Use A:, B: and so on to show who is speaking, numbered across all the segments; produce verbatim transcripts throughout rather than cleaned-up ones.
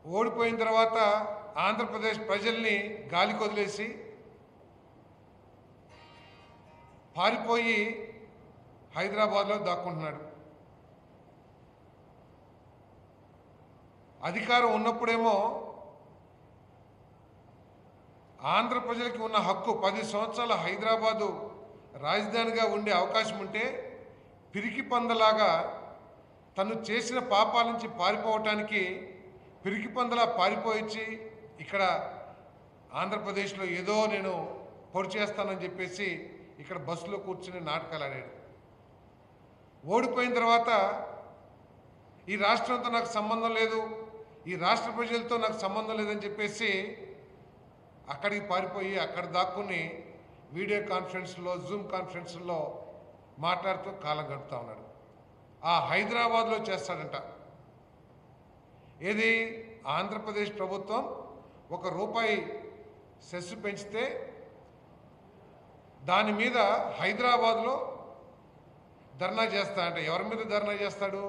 A: ఓడిపోయిన తర్వాత ఆంధ్రప్రదేశ్ ప్రజల్ని గాలికి వదిలేసి పారిపోయి హైదరాబాద్లో దాక్కుంటున్నాడు. అధికారం ఉన్నప్పుడేమో ఆంధ్ర ప్రజలకి ఉన్న హక్కు పది సంవత్సరాల హైదరాబాదు రాజధానిగా ఉండే అవకాశం ఉంటే పిరికి పందలాగా తను చేసిన పాపాల నుంచి పారిపోవటానికి పిరికి పందలా పారిపోయిచ్చి ఇక్కడ ఆంధ్రప్రదేశ్లో ఏదో నేను పొడి చేస్తానని చెప్పేసి ఇక్కడ బస్సులో కూర్చుని నాటకాలు ఆడాడు. ఓడిపోయిన తర్వాత ఈ రాష్ట్రంతో నాకు సంబంధం లేదు, ఈ రాష్ట్ర ప్రజలతో నాకు సంబంధం లేదని చెప్పేసి అక్కడికి పారిపోయి అక్కడ దాక్కుని వీడియో కాన్ఫరెన్స్లో జూమ్ కాన్ఫరెన్స్లో మాట్లాడుతూ కాలం గడుపుతూ ఉన్నాడు. ఆ హైదరాబాద్లో చేస్తాడంట. ఏది ఆంధ్రప్రదేశ్ ప్రభుత్వం ఒక రూపాయి సెస్ పెంచితే దాని మీద హైదరాబాద్లో ధర్నా చేస్తాడంట. ఎవరి మీద ధర్నా చేస్తాడు?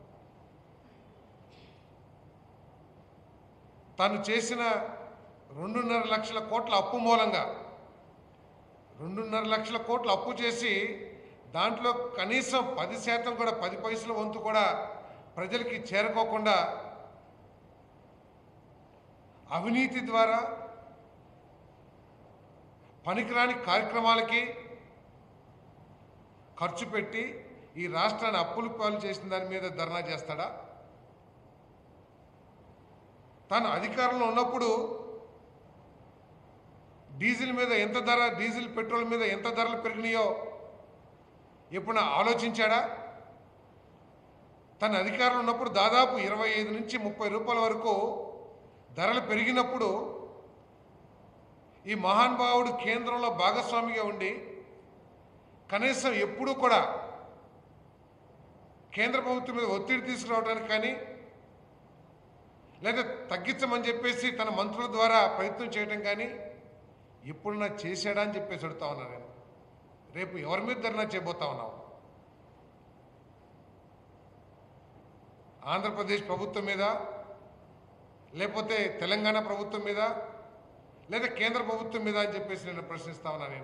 A: తను చేసిన రెండున్నర లక్షల కోట్ల అప్పు మూలంగా రెండున్నర లక్షల కోట్ల అప్పు చేసి దాంట్లో కనీసం పది శాతం కూడా పది పైసల వంతు కూడా ప్రజలకి చేరుకోకుండా అవినీతి ద్వారా పనికిరాని కార్యక్రమాలకి ఖర్చు పెట్టి ఈ రాష్ట్రాన్ని అప్పులు పాలు చేసిన దాని మీద ధర్నా చేస్తాడా? తాను అధికారంలో ఉన్నప్పుడు డీజిల్ మీద ఎంత ధర డీజిల్ పెట్రోల్ మీద ఎంత ధరలు పెరిగినాయో ఎప్పుడైనా ఆలోచించాడా? తన అధికారంలో ఉన్నప్పుడు దాదాపు ఇరవై ఐదు నుంచి ముప్పై రూపాయల వరకు ధరలు పెరిగినప్పుడు ఈ మహానుభావుడు కేంద్రంలో భాగస్వామిగా ఉండి కనీసం ఎప్పుడూ కూడా కేంద్ర ప్రభుత్వం మీద ఒత్తిడి తీసుకురావడానికి కానీ లేదా తగ్గించమని చెప్పేసి తన మంత్రుల ద్వారా ప్రయత్నం చేయడం కానీ ఎప్పుడన్నా చేశాడా అని చెప్పేసి అడుగుతా ఉన్నా నేను. రేపు ఎవరి మీద ధర్నా చేయబోతా ఉన్నావు? ఆంధ్రప్రదేశ్ ప్రభుత్వం మీద, లేకపోతే తెలంగాణ ప్రభుత్వం మీద, లేదా కేంద్ర ప్రభుత్వం మీద అని చెప్పేసి నేను ప్రశ్నిస్తా ఉన్నా. నేను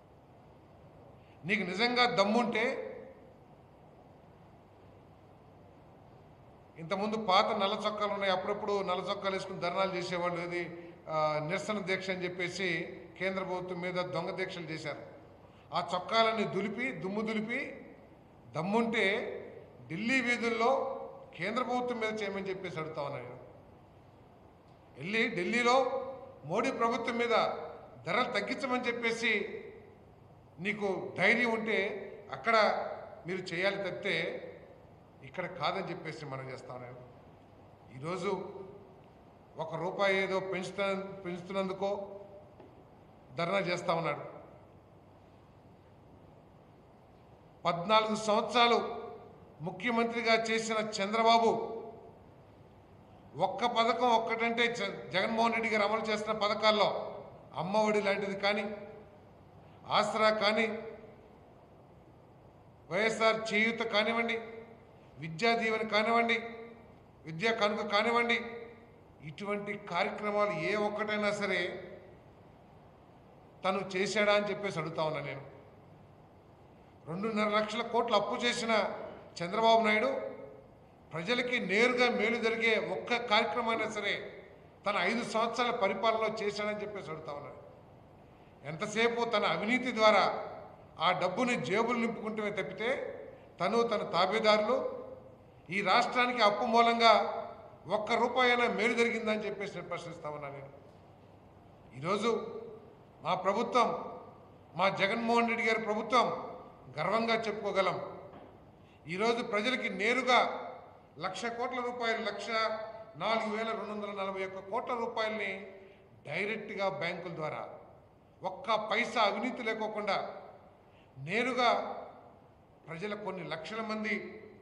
A: నీకు నిజంగా దమ్ముంటే ఇంతకుముందు పాత నల్ల చొక్కాలు ఉన్నాయి, అప్పుడప్పుడు నల్ల చొక్కాలు వేసుకుని ధర్నాలు చేసేవాళ్ళు. ఇది నిరసన దీక్ష అని చెప్పేసి కేంద్ర ప్రభుత్వం మీద దొంగ దీక్షలు చేశారు. ఆ చొక్కాలన్నీ దులిపి దుమ్ము దులిపి దమ్ముంటే ఢిల్లీ వీధుల్లో కేంద్ర ప్రభుత్వం మీద చేయమని చెప్పేసి అడుగుతా ఉన్నాను. వెళ్ళి ఢిల్లీలో మోడీ ప్రభుత్వం మీద ధరలు తగ్గించమని చెప్పేసి నీకు ధైర్యం ఉంటే అక్కడ మీరు చేయాలి తప్పితే ఇక్కడ కాదని చెప్పేసి మనం చేస్తా ఉన్నాను. ఈరోజు ఒక రూపాయి ఏదో పెంచుతా పెంచుతున్నందుకో ధర్నా చేస్తూ ఉన్నాడు. పద్నాలుగు సంవత్సరాలు ముఖ్యమంత్రిగా చేసిన చంద్రబాబు ఒక్క పథకం ఒక్కటంటే జగన్మోహన్ రెడ్డి గారు అమలు చేస్తున్న పథకాల్లో అమ్మఒడి లాంటిది కానీ, ఆసరా కానీ, వైఎస్ఆర్ చేయూత కానివ్వండి, విద్యా దీవెన కానివ్వండి, విద్యా కానుక కానివ్వండి, ఇటువంటి కార్యక్రమాలు ఏ ఒక్కటైనా సరే తను చేశాడా అని చెప్పేసి అడుగుతా ఉన్నా నేను. రెండున్నర లక్షల కోట్ల అప్పు చేసిన చంద్రబాబు నాయుడు ప్రజలకి నేరుగా మేలు జరిగే ఒక్క కార్యక్రమైనా సరే తన ఐదు సంవత్సరాల పరిపాలనలో చేశాడని చెప్పేసి అడుగుతా ఉన్నాడు. ఎంతసేపు తన అవినీతి ద్వారా ఆ డబ్బుని జేబులు నింపుకుంటమే తప్పితే తను తన తాబేదారులు ఈ రాష్ట్రానికి అప్పు మూలంగా ఒక్క రూపాయి అయినా మేలు జరిగిందని చెప్పేసి నేను ప్రశ్నిస్తా ఉన్నా నేను. ఈరోజు మా ప్రభుత్వం, మా జగన్మోహన్ రెడ్డి గారి ప్రభుత్వం గర్వంగా చెప్పుకోగలం. ఈరోజు ప్రజలకి నేరుగా లక్ష కోట్ల రూపాయలు లక్ష నాలుగు వేల రెండు వందల నలభై ఒక్క కోట్ల రూపాయలని డైరెక్ట్గా బ్యాంకుల ద్వారా ఒక్క పైసా అవినీతి లేకోకుండా నేరుగా ప్రజల కొన్ని లక్షల మంది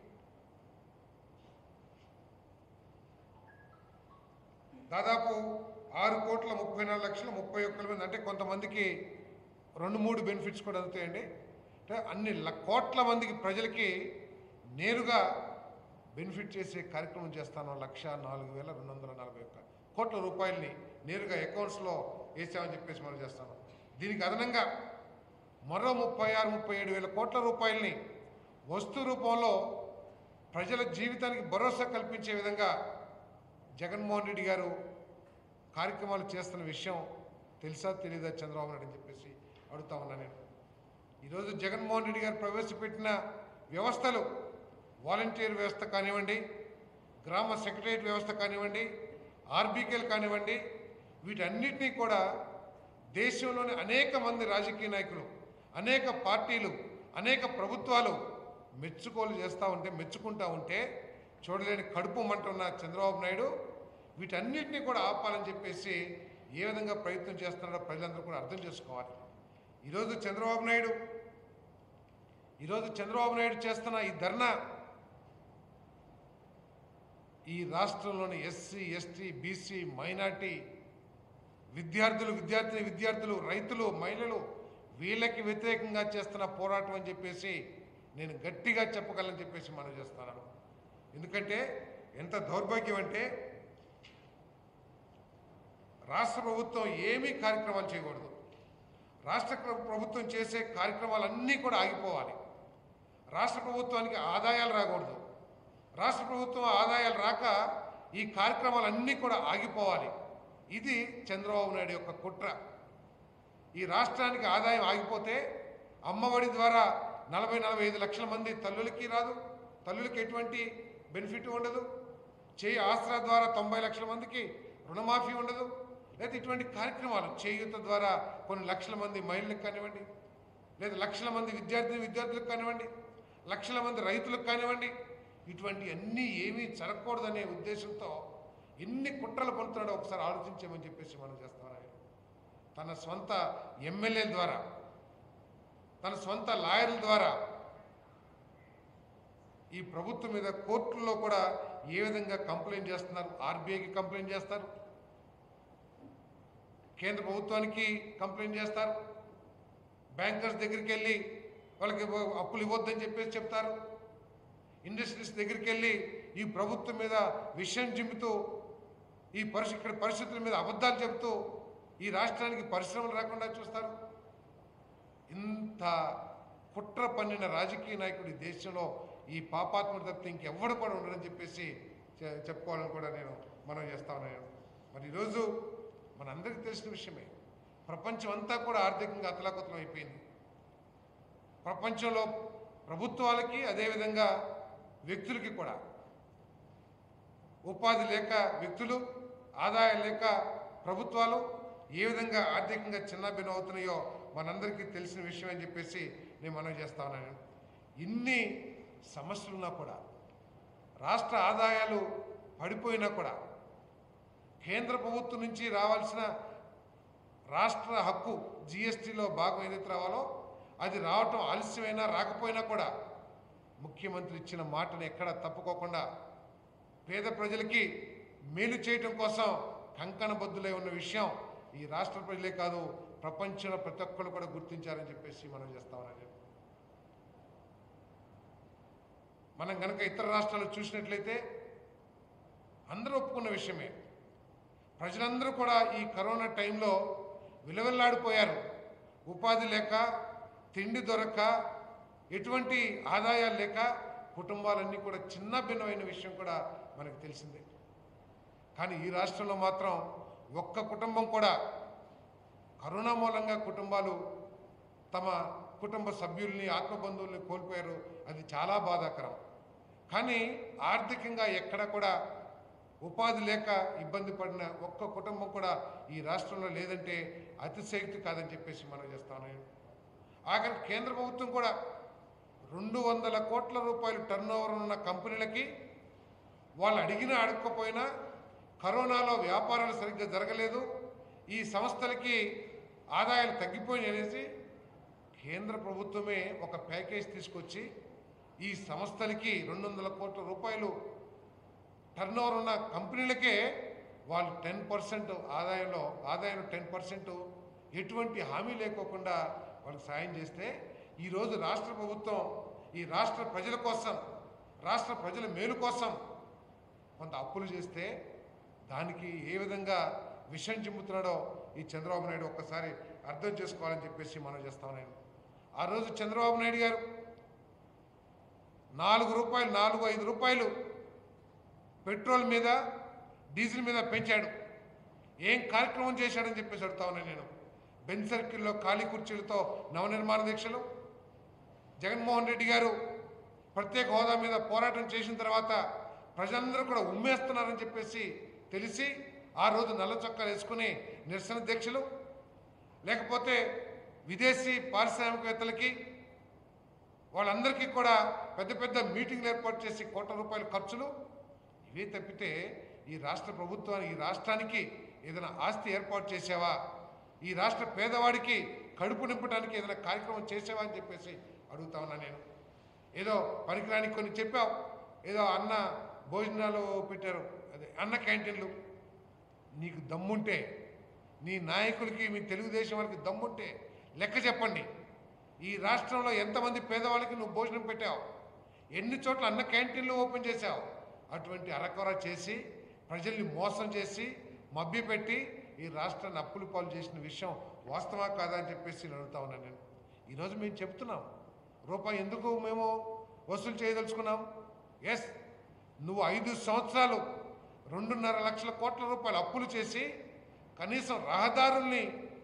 A: దాదాపు ఆరు కోట్ల ముప్పై నాలుగు లక్షల ముప్పై ఒక్కల మంది, అంటే కొంతమందికి రెండు మూడు బెనిఫిట్స్ కూడా అందుతాయండి. అంటే అన్ని కోట్ల మందికి ప్రజలకి నేరుగా బెనిఫిట్ చేసే కార్యక్రమం చేస్తాను. లక్ష నాలుగు వేల రెండు వందల నలభై ఒక్క కోట్ల రూపాయలని నేరుగా అకౌంట్స్లో వేసామని చెప్పేసి మనం చేస్తాను. దీనికి అదనంగా మరో ముప్పై ఆరు ముప్పై ఏడు వేల కోట్ల రూపాయలని వస్తు రూపంలో ప్రజల జీవితానికి భరోసా కల్పించే విధంగా జగన్మోహన్ రెడ్డి గారు కార్యక్రమాలు చేస్తున్న విషయం తెలుసా తెలీదా చంద్రబాబు నాయుడు అని చెప్పేసి అడుగుతా ఉన్నా నేను. ఈరోజు జగన్మోహన్ రెడ్డి గారు ప్రవేశపెట్టిన వ్యవస్థలు వాలంటీర్ వ్యవస్థ కానివ్వండి, గ్రామ సెక్రటరియట్ వ్యవస్థ కానివ్వండి, ఆర్బీకేలు కానివ్వండి, వీటన్నిటినీ కూడా దేశంలోని అనేక మంది రాజకీయ నాయకులు, అనేక పార్టీలు, అనేక ప్రభుత్వాలు మెచ్చుకోలు చేస్తూ ఉంటే మెచ్చుకుంటూ ఉంటే చూడలేని కడుపు మంటున్న చంద్రబాబు నాయుడు వీటన్నిటినీ కూడా ఆపాలని చెప్పేసి ఏ విధంగా ప్రయత్నం చేస్తున్నాడో ప్రజలందరూ కూడా అర్థం చేసుకోవాలి. ఈరోజు చంద్రబాబు నాయుడు ఈరోజు చంద్రబాబు నాయుడు చేస్తున్న ఈ ధర్నా ఈ రాష్ట్రంలోని ఎస్సీ ఎస్టీ బీసీ మైనార్టీ విద్యార్థులు విద్యార్థిని విద్యార్థులు రైతులు మహిళలు వీళ్ళకి వ్యతిరేకంగా చేస్తున్న పోరాటం అని చెప్పేసి నేను గట్టిగా చెప్పగలను చెప్పేసి మనం చేస్తున్నాను. ఎందుకంటే ఎంత దౌర్భాగ్యం అంటే రాష్ట్ర ప్రభుత్వం ఏమీ కార్యక్రమాలు చేయకూడదు. రాష్ట్ర ప్రభుత్వం చేసే కార్యక్రమాలన్నీ కూడా ఆగిపోవాలి. రాష్ట్ర ప్రభుత్వానికి ఆదాయాలు రాకూడదు. రాష్ట్ర ప్రభుత్వం ఆదాయాలు రాక ఈ కార్యక్రమాలన్నీ కూడా ఆగిపోవాలి. ఇది చంద్రబాబు నాయుడు యొక్క కుట్ర. ఈ రాష్ట్రానికి ఆదాయం ఆగిపోతే అమ్మఒడి ద్వారా నలభై నలభై ఐదు లక్షల మంది తల్లులకి రాదు, తల్లులకి ఎటువంటి బెనిఫిట్ ఉండదు. చేయి ఆసరా ద్వారా తొంభై లక్షల మందికి రుణమాఫీ ఉండదు. లేదా ఇటువంటి కార్యక్రమాలు చేయూత ద్వారా కొన్ని లక్షల మంది మహిళలకు కానివ్వండి, లేదా లక్షల మంది విద్యార్థి విద్యార్థులకు కానివ్వండి, లక్షల మంది రైతులకు కానివ్వండి, ఇటువంటి అన్నీ ఏమీ జరగకూడదనే ఉద్దేశంతో ఎన్ని కుట్రలు పడుతున్నాడో ఒకసారి ఆలోచించామని చెప్పేసి మనం చేస్తాం. తన సొంత ఎమ్మెల్యేల ద్వారా, తన సొంత లాయర్ల ద్వారా ఈ ప్రభుత్వం మీద కోర్టుల్లో కూడా ఏ విధంగా కంప్లైంట్ చేస్తున్నారు. ఆర్బీఐకి కంప్లైంట్ చేస్తారు, కేంద్ర ప్రభుత్వానికి కంప్లైంట్ చేస్తారు, బ్యాంకర్స్ దగ్గరికి వెళ్ళి వాళ్ళకి అప్పులు ఇవ్వద్దని చెప్పేసి చెప్తారు, ఇండస్ట్రీస్ దగ్గరికి వెళ్ళి ఈ ప్రభుత్వం మీద విషయం జిమ్ముతూ ఈ పరిస్థితి ఇక్కడ పరిస్థితుల మీద అబద్ధాలు చెబుతూ ఈ రాష్ట్రానికి పరిశ్రమలు రాకుండా చూస్తారు. ఇంత కుట్ర పన్నిన రాజకీయ నాయకుడు ఈ దేశంలో ఈ పాపాత్ముడు తప్పితే ఇంకెవ్వడు కూడా ఉండడని చెప్పేసి చెప్పుకోవాలని కూడా నేను మనం చేస్తా ఉన్నాను. మరి ఈరోజు మనందరికీ తెలిసిన విషయమే, ప్రపంచం అంతా కూడా ఆర్థికంగా అతలాకుతలం అయిపోయింది. ప్రపంచంలో ప్రభుత్వాలకి అదేవిధంగా వ్యక్తులకి కూడా ఉపాధి లేక వ్యక్తులు, ఆదాయం లేక ప్రభుత్వాలు ఏ విధంగా ఆర్థికంగా చిన్నభిన్నం అవుతున్నాయో మనందరికీ తెలిసిన విషయం అని చెప్పేసి నేను మనం చేస్తా ఉన్నాను. ఇన్ని సమస్యలున్నా కూడా, రాష్ట్ర ఆదాయాలు పడిపోయినా కూడా, కేంద్ర ప్రభుత్వం నుంచి రావాల్సిన రాష్ట్ర హక్కు జిఎస్టీలో భాగం ఏదైతే రావాలో అది రావటం ఆలస్యమైనా రాకపోయినా కూడా ముఖ్యమంత్రి ఇచ్చిన మాటను ఎక్కడ తప్పుకోకుండా పేద ప్రజలకి మేలు చేయటం కోసం కంకణబద్దులై ఉన్న విషయం ఈ రాష్ట్ర ప్రజలే కాదు ప్రపంచంలో ప్రతి ఒక్కరు కూడా గుర్తించారని చెప్పేసి మనం చేస్తా ఉన్నాం. మనం కనుక ఇతర రాష్ట్రాలు చూసినట్లయితే అందరూ ఒప్పుకున్న విషయమే, ప్రజలందరూ కూడా ఈ కరోనా టైంలో విలువెల్లాడిపోయారు. ఉపాధి లేక, తిండి దొరక్క, ఎటువంటి ఆదాయాలు లేక కుటుంబాలన్నీ కూడా చిన్న భిన్నమైన విషయం కూడా మనకు తెలిసిందే. కానీ ఈ రాష్ట్రంలో మాత్రం ఒక్క కుటుంబం కూడా కరోనా మూలంగా కుటుంబాలు తమ కుటుంబ సభ్యుల్ని, ఆత్మబంధువుల్ని కోల్పోయారు. అది చాలా బాధాకరం. కానీ ఆర్థికంగా ఎక్కడ కూడా ఉపాధి లేక ఇబ్బంది పడిన ఒక్క కుటుంబం కూడా ఈ రాష్ట్రంలో లేదంటే అతిశయోక్తి కాదని చెప్పేసి మనం చేస్తాను. ఆఖరి కేంద్ర ప్రభుత్వం కూడా రెండు వందల కోట్ల రూపాయలు టర్న్ ఓవర్ ఉన్న కంపెనీలకి వాళ్ళు అడిగినా అడగకపోయినా కరోనాలో వ్యాపారాలు సరిగ్గా జరగలేదు, ఈ సంస్థలకి ఆదాయాలు తగ్గిపోయినాయి అనేసి కేంద్ర ప్రభుత్వమే ఒక ప్యాకేజ్ తీసుకొచ్చి ఈ సంస్థలకి రెండు వందల కోట్ల రూపాయలు టర్న్ ఓవర్ ఉన్న కంపెనీలకే వాళ్ళు టెన్ పర్సెంట్ ఆదాయంలో ఆదాయం టెన్ పర్సెంట్ ఎటువంటి హామీ లేకోకుండా వాళ్ళకి సాయం చేస్తే ఈరోజు రాష్ట్ర ప్రభుత్వం ఈ రాష్ట్ర ప్రజల కోసం రాష్ట్ర ప్రజల మేలు కోసం కొంత అప్పులు చేస్తే దానికి ఏ విధంగా విషం చిమ్ముతున్నాడో ఈ చంద్రబాబు నాయుడు ఒక్కసారి అర్థం చేసుకోవాలని చెప్పేసి మనం చేస్తాం. నేను ఆ రోజు చంద్రబాబు నాయుడు గారు నాలుగు రూపాయలు నాలుగు ఐదు రూపాయలు పెట్రోల్ మీద డీజిల్ మీద పెంచాడు. ఏం కార్యక్రమం చేశాడని చెప్పేసి అడుగుతా ఉన్నాను నేను. బెంచ్ సర్కిల్లో ఖాళీ కుర్చీలతో నవనిర్మాణ దీక్షలు, జగన్మోహన్ రెడ్డి గారు ప్రత్యేక హోదా మీద పోరాటం చేసిన తర్వాత ప్రజలందరూ కూడా ఉమ్మేస్తున్నారని చెప్పేసి తెలిసి ఆ రోజు నల్ల చొక్కాలు వేసుకుని నిరసన దీక్షలు, లేకపోతే విదేశీ పారిశ్రామికవేత్తలకి వాళ్ళందరికీ కూడా పెద్ద పెద్ద మీటింగ్లు ఏర్పాటు చేసి కోట్ల రూపాయల ఖర్చులు, ఇవే తప్పితే ఈ రాష్ట్ర ప్రభుత్వానికి ఈ రాష్ట్రానికి ఏదైనా ఆస్తి ఏర్పాటు చేసావా, ఈ రాష్ట్ర పేదవాడికి కడుపు నింపడానికి ఏదైనా కార్యక్రమం చేసావా అని చెప్పేసి అడుగుతా ఉన్నా నేను. ఏదో పనికిరానికి కొన్ని చెప్పావు, ఏదో అన్న భోజనాలు పెట్టారు, అదే అన్న క్యాంటీన్లు. నీకు దమ్ముంటే, నీ నాయకులకి మీ తెలుగుదేశం వాళ్ళకి దమ్ముంటే లెక్క చెప్పండి. ఈ రాష్ట్రంలో ఎంతమంది పేదవాళ్ళకి నువ్వు భోజనం పెట్టావు, ఎన్ని చోట్ల అన్న క్యాంటీన్లు ఓపెన్ చేశావు. అటువంటి అరకొర చేసి ప్రజల్ని మోసం చేసి మభ్యపెట్టి ఈ రాష్ట్రాన్ని అప్పులు పాలు చేసిన విషయం వాస్తవా కాదా అని చెప్పేసి నేను అడుగుతా ఉన్నాను నేను. ఈరోజు మేము చెప్తున్నాం, రూపాయి ఎందుకు మేము వసూలు చేయదలుచుకున్నాం. ఎస్, నువ్వు ఐదు సంవత్సరాలు రెండున్నర లక్షల కోట్ల రూపాయలు అప్పులు చేసి కనీసం రహదారుల్ని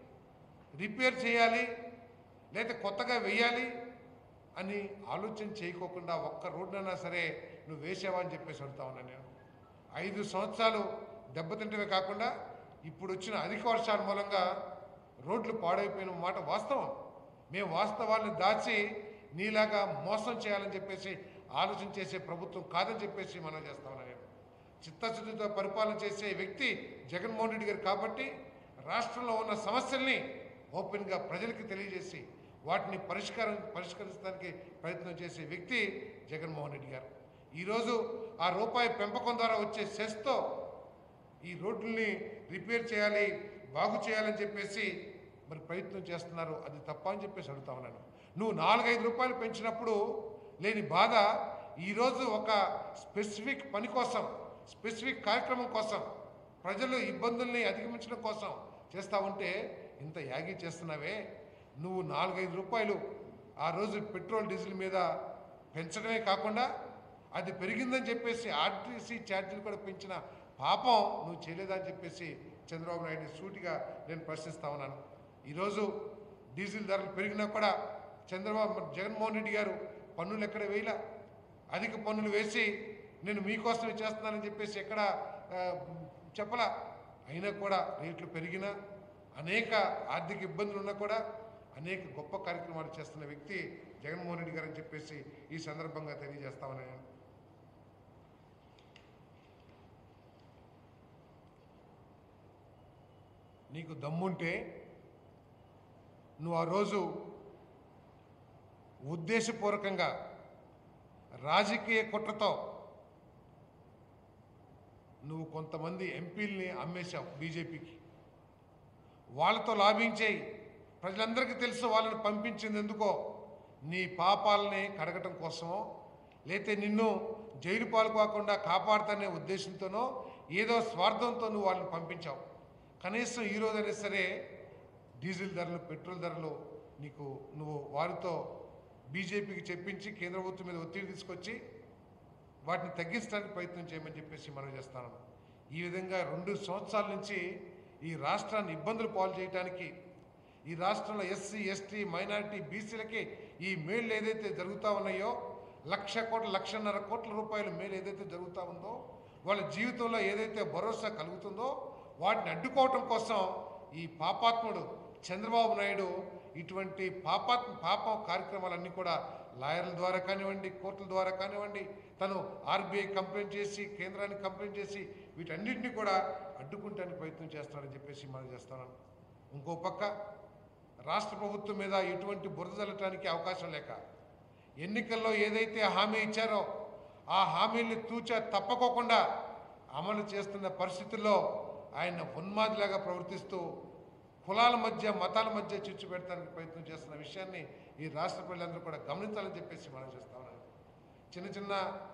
A: రిపేర్ చేయాలి లేదా కొత్తగా వేయాలి అని ఆలోచన చేయకోకుండా ఒక్క రోడ్డైనా సరే నువ్వు వేసావా అని చెప్పేసి అడుగుతా ఉన్నాను నేను. ఐదు సంవత్సరాలు దెబ్బతింటవే కాకుండా ఇప్పుడు వచ్చిన అధిక వర్షాల మూలంగా రోడ్లు పాడైపోయిన మాట వాస్తవం. మేము వాస్తవాన్ని దాచి నీలాగా మోసం చేయాలని చెప్పేసి ఆలోచన చేసే ప్రభుత్వం కాదని చెప్పేసి మనం చేస్తా ఉన్నాను నేను. చిత్తశుద్ధితో పరిపాలన చేసే వ్యక్తి జగన్మోహన్ రెడ్డి గారు కాబట్టి రాష్ట్రంలో ఉన్న సమస్యల్ని ఓపెన్గా ప్రజలకి తెలియజేసి వాటిని పరిష్కారం పరిష్కరించడానికి ప్రయత్నం చేసే వ్యక్తి జగన్మోహన్ రెడ్డి గారు. ఈరోజు ఆ రూపాయి పెంపకం ద్వారా వచ్చే సెస్తో ఈ రోడ్లని రిపేర్ చేయాలి, బాగు చేయాలని చెప్పేసి మరి ప్రయత్నం చేస్తున్నారు. అది తప్ప అని చెప్పేసి అడుగుతా ఉన్నాను. నువ్వు నాలుగైదు రూపాయలు పెంచినప్పుడు లేని బాధ ఈరోజు ఒక స్పెసిఫిక్ పని కోసం, స్పెసిఫిక్ కార్యక్రమం కోసం, ప్రజలు ఇబ్బందుల్ని అధిగమించడం కోసం చేస్తూ ఉంటే ఇంత యాగి చేస్తున్నావే. నువ్వు నాలుగైదు రూపాయలు ఆ రోజు పెట్రోల్ డీజిల్ మీద పెంచడమే కాకుండా అది పెరిగిందని చెప్పేసి ఆర్టీసీ ఛార్జీలు కూడా పెంచిన పాపం నువ్వు చేయలేదని చెప్పేసి చంద్రబాబు నాయుడిని సూటిగా నేను ప్రశ్నిస్తా ఉన్నాను. ఈరోజు డీజిల్ ధరలు పెరిగినా కూడా చంద్రబాబు జగన్మోహన్ రెడ్డి గారు పన్నులు ఎక్కడ వేయలా, అధిక పన్నులు వేసి నేను మీకోసమే చేస్తున్నానని చెప్పేసి ఎక్కడ చెప్పలా. అయినా కూడా రేట్లు పెరిగినా, అనేక ఆర్థిక ఇబ్బందులు ఉన్నా కూడా అనేక గొప్ప కార్యక్రమాలు చేస్తున్న వ్యక్తి జగన్మోహన్ రెడ్డి గారు అని చెప్పేసి ఈ సందర్భంగా తెలియజేస్తామని. నీకు దమ్ముంటే నువ్వు ఆ రోజు ఉద్దేశపూర్వకంగా రాజకీయ కుట్రతో నువ్వు కొంతమంది ఎంపీల్ని అమ్మేశావు బీజేపీకి. వాళ్ళతో లాభించేయి. ప్రజలందరికీ తెలుసు వాళ్ళని పంపించింది ఎందుకో, నీ పాపాలని కడగటం కోసమో లేతే నిన్ను జైలు పాలు కాకుండా కాపాడుతానే ఉద్దేశంతోనో ఏదో స్వార్థంతో నువ్వు వాళ్ళని పంపించావు. కనీసం ఈరోజైనా సరే డీజిల్ ధరలు, పెట్రోల్ ధరలు నీకు నువ్వు వారితో బీజేపీకి చెప్పించి కేంద్ర ప్రభుత్వం మీద ఒత్తిడి తీసుకొచ్చి వాటిని తగ్గించడానికి ప్రయత్నం చేయమని చెప్పేసి మనం చేస్తాను. ఈ విధంగా రెండు సంవత్సరాల నుంచి ఈ రాష్ట్రాన్ని ఇబ్బందులు పాలు చేయడానికి, ఈ రాష్ట్రంలో ఎస్సీ ఎస్టీ మైనారిటీ బీసీలకి ఈ మేళ్ళు ఏదైతే జరుగుతూ ఉన్నాయో, లక్ష కోట్ల లక్షన్నర కోట్ల రూపాయల మేలు ఏదైతే జరుగుతూ ఉందో, వాళ్ళ జీవితంలో ఏదైతే భరోసా కలుగుతుందో వాటిని అడ్డుకోవటం కోసం ఈ పాపాత్ముడు చంద్రబాబు నాయుడు ఇటువంటి పాపాత్మ పాపం కార్యక్రమాలన్నీ కూడా లాయర్ల ద్వారా కానివ్వండి, కోర్టుల ద్వారా కానివ్వండి, తను ఆర్బీఐ కంప్లైంట్ చేసి కేంద్రానికి కంప్లైంట్ చేసి వీటన్నిటిని కూడా అడ్డుకుంటానికి ప్రయత్నం చేస్తాడని చెప్పేసి మనం చేస్తున్నాను. ఇంకో పక్క రాష్ట్ర ప్రభుత్వం మీద ఎటువంటి బురద జల్లటానికి అవకాశం లేక ఎన్నికల్లో ఏదైతే హామీ ఇచ్చారో ఆ హామీల్ని తూచా తప్పకోకుండా అమలు చేస్తున్న పరిస్థితుల్లో ఆయన ఉన్మాదిలాగా ప్రవర్తిస్తూ కులాల మధ్య మతాల మధ్య చిచ్చు పెడతానికి ప్రయత్నం చేస్తున్న విషయాన్ని ఈ రాష్ట్ర ప్రజలందరూ కూడా గమనించాలని చెప్పేసి మనం చేస్తా ఉన్నాను. చిన్న చిన్న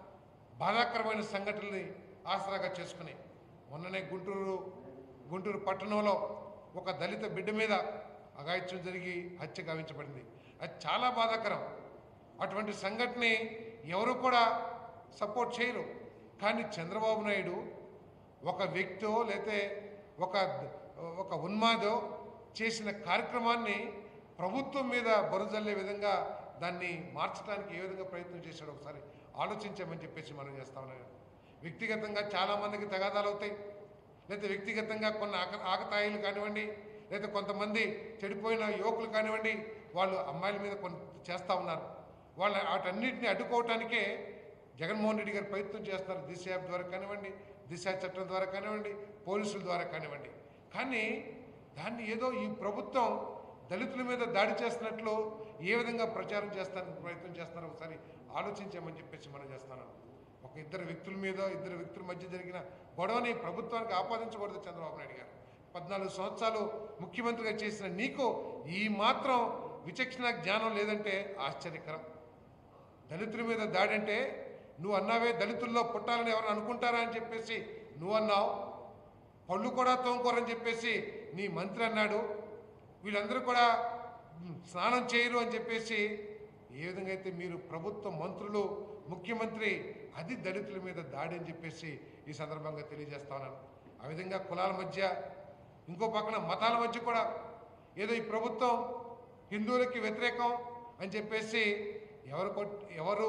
A: బాధాకరమైన సంఘటనల్ని ఆసరాగా చేసుకుని మొన్ననే గుంటూరు గుంటూరు పట్టణంలో ఒక దళిత బిడ్డ మీద అఘాయిత్యం జరిగి హత్య గావించబడింది. అది చాలా బాధాకరం. అటువంటి సంఘటనని ఎవరు కూడా సపోర్ట్ చేయరు. కానీ చంద్రబాబు నాయుడు ఒక వ్యక్తో లేతే ఒక ఒక ఉన్మాదో చేసిన కార్యక్రమాన్ని ప్రభుత్వం మీద బరుజల్లే విధంగా దాన్ని మార్చడానికి ఏ విధంగా ప్రయత్నం చేశాడో ఒకసారి ఆలోచించామని చెప్పేసి మనం చేస్తా ఉన్నాం. వ్యక్తిగతంగా చాలామందికి తగాదాలు అవుతాయి, లేదా వ్యక్తిగతంగా కొన్ని ఆక ఆకతాయిలు కానివ్వండి, లేదా కొంతమంది చెడిపోయిన యువకులు కానివ్వండి, వాళ్ళు అమ్మాయిల మీద కొన్ని చేస్తూ ఉన్నారు. వాళ్ళ వాటన్నిటిని అడ్డుకోవటానికే జగన్మోహన్ రెడ్డి గారు ప్రయత్నం చేస్తున్నారు. దిశ యాప్ ద్వారా కానివ్వండి, దిశ చట్టం ద్వారా కానివ్వండి, పోలీసుల ద్వారా కానివ్వండి. కానీ దాన్ని ఏదో ఈ ప్రభుత్వం దళితుల మీద దాడి చేస్తున్నట్లు ఏ విధంగా ప్రచారం చేస్తానికి ప్రయత్నం చేస్తున్నారో ఒకసారి ఆలోచించామని చెప్పేసి మనం చేస్తున్నాను. ఒక ఇద్దరు వ్యక్తుల మీద ఇద్దరు వ్యక్తుల మధ్య జరిగిన గొడవని ప్రభుత్వానికి ఆపాదించకూడదు. చంద్రబాబు నాయుడు గారు పద్నాలుగు సంవత్సరాలు ముఖ్యమంత్రిగా చేసిన నీకు ఈ మాత్రం విచక్షణ జ్ఞానం లేదంటే ఆశ్చర్యకరం. దళితుల మీద దాడి అంటే నువ్వు అన్నావే దళితుల్లో పుట్టాలని ఎవరైనా అనుకుంటారా అని చెప్పేసి నువ్వు అన్నావు. పళ్ళు కూడా తోముకోరని చెప్పేసి నీ మంత్రి అన్నాడు. వీళ్ళందరూ కూడా స్నానం చేయరు అని చెప్పేసి ఏ విధంగా అయితే మీరు ప్రభుత్వ మంత్రులు ముఖ్యమంత్రి అది దళితుల మీద దాడి అని చెప్పేసి ఈ సందర్భంగా తెలియజేస్తా ఉన్నాను. ఆ విధంగా కులాల మధ్య ఇంకో పక్కన మతాల మధ్య కూడా ఏదో ఈ ప్రభుత్వం హిందువులకి వ్యతిరేకం అని చెప్పేసి ఎవరు ఎవరు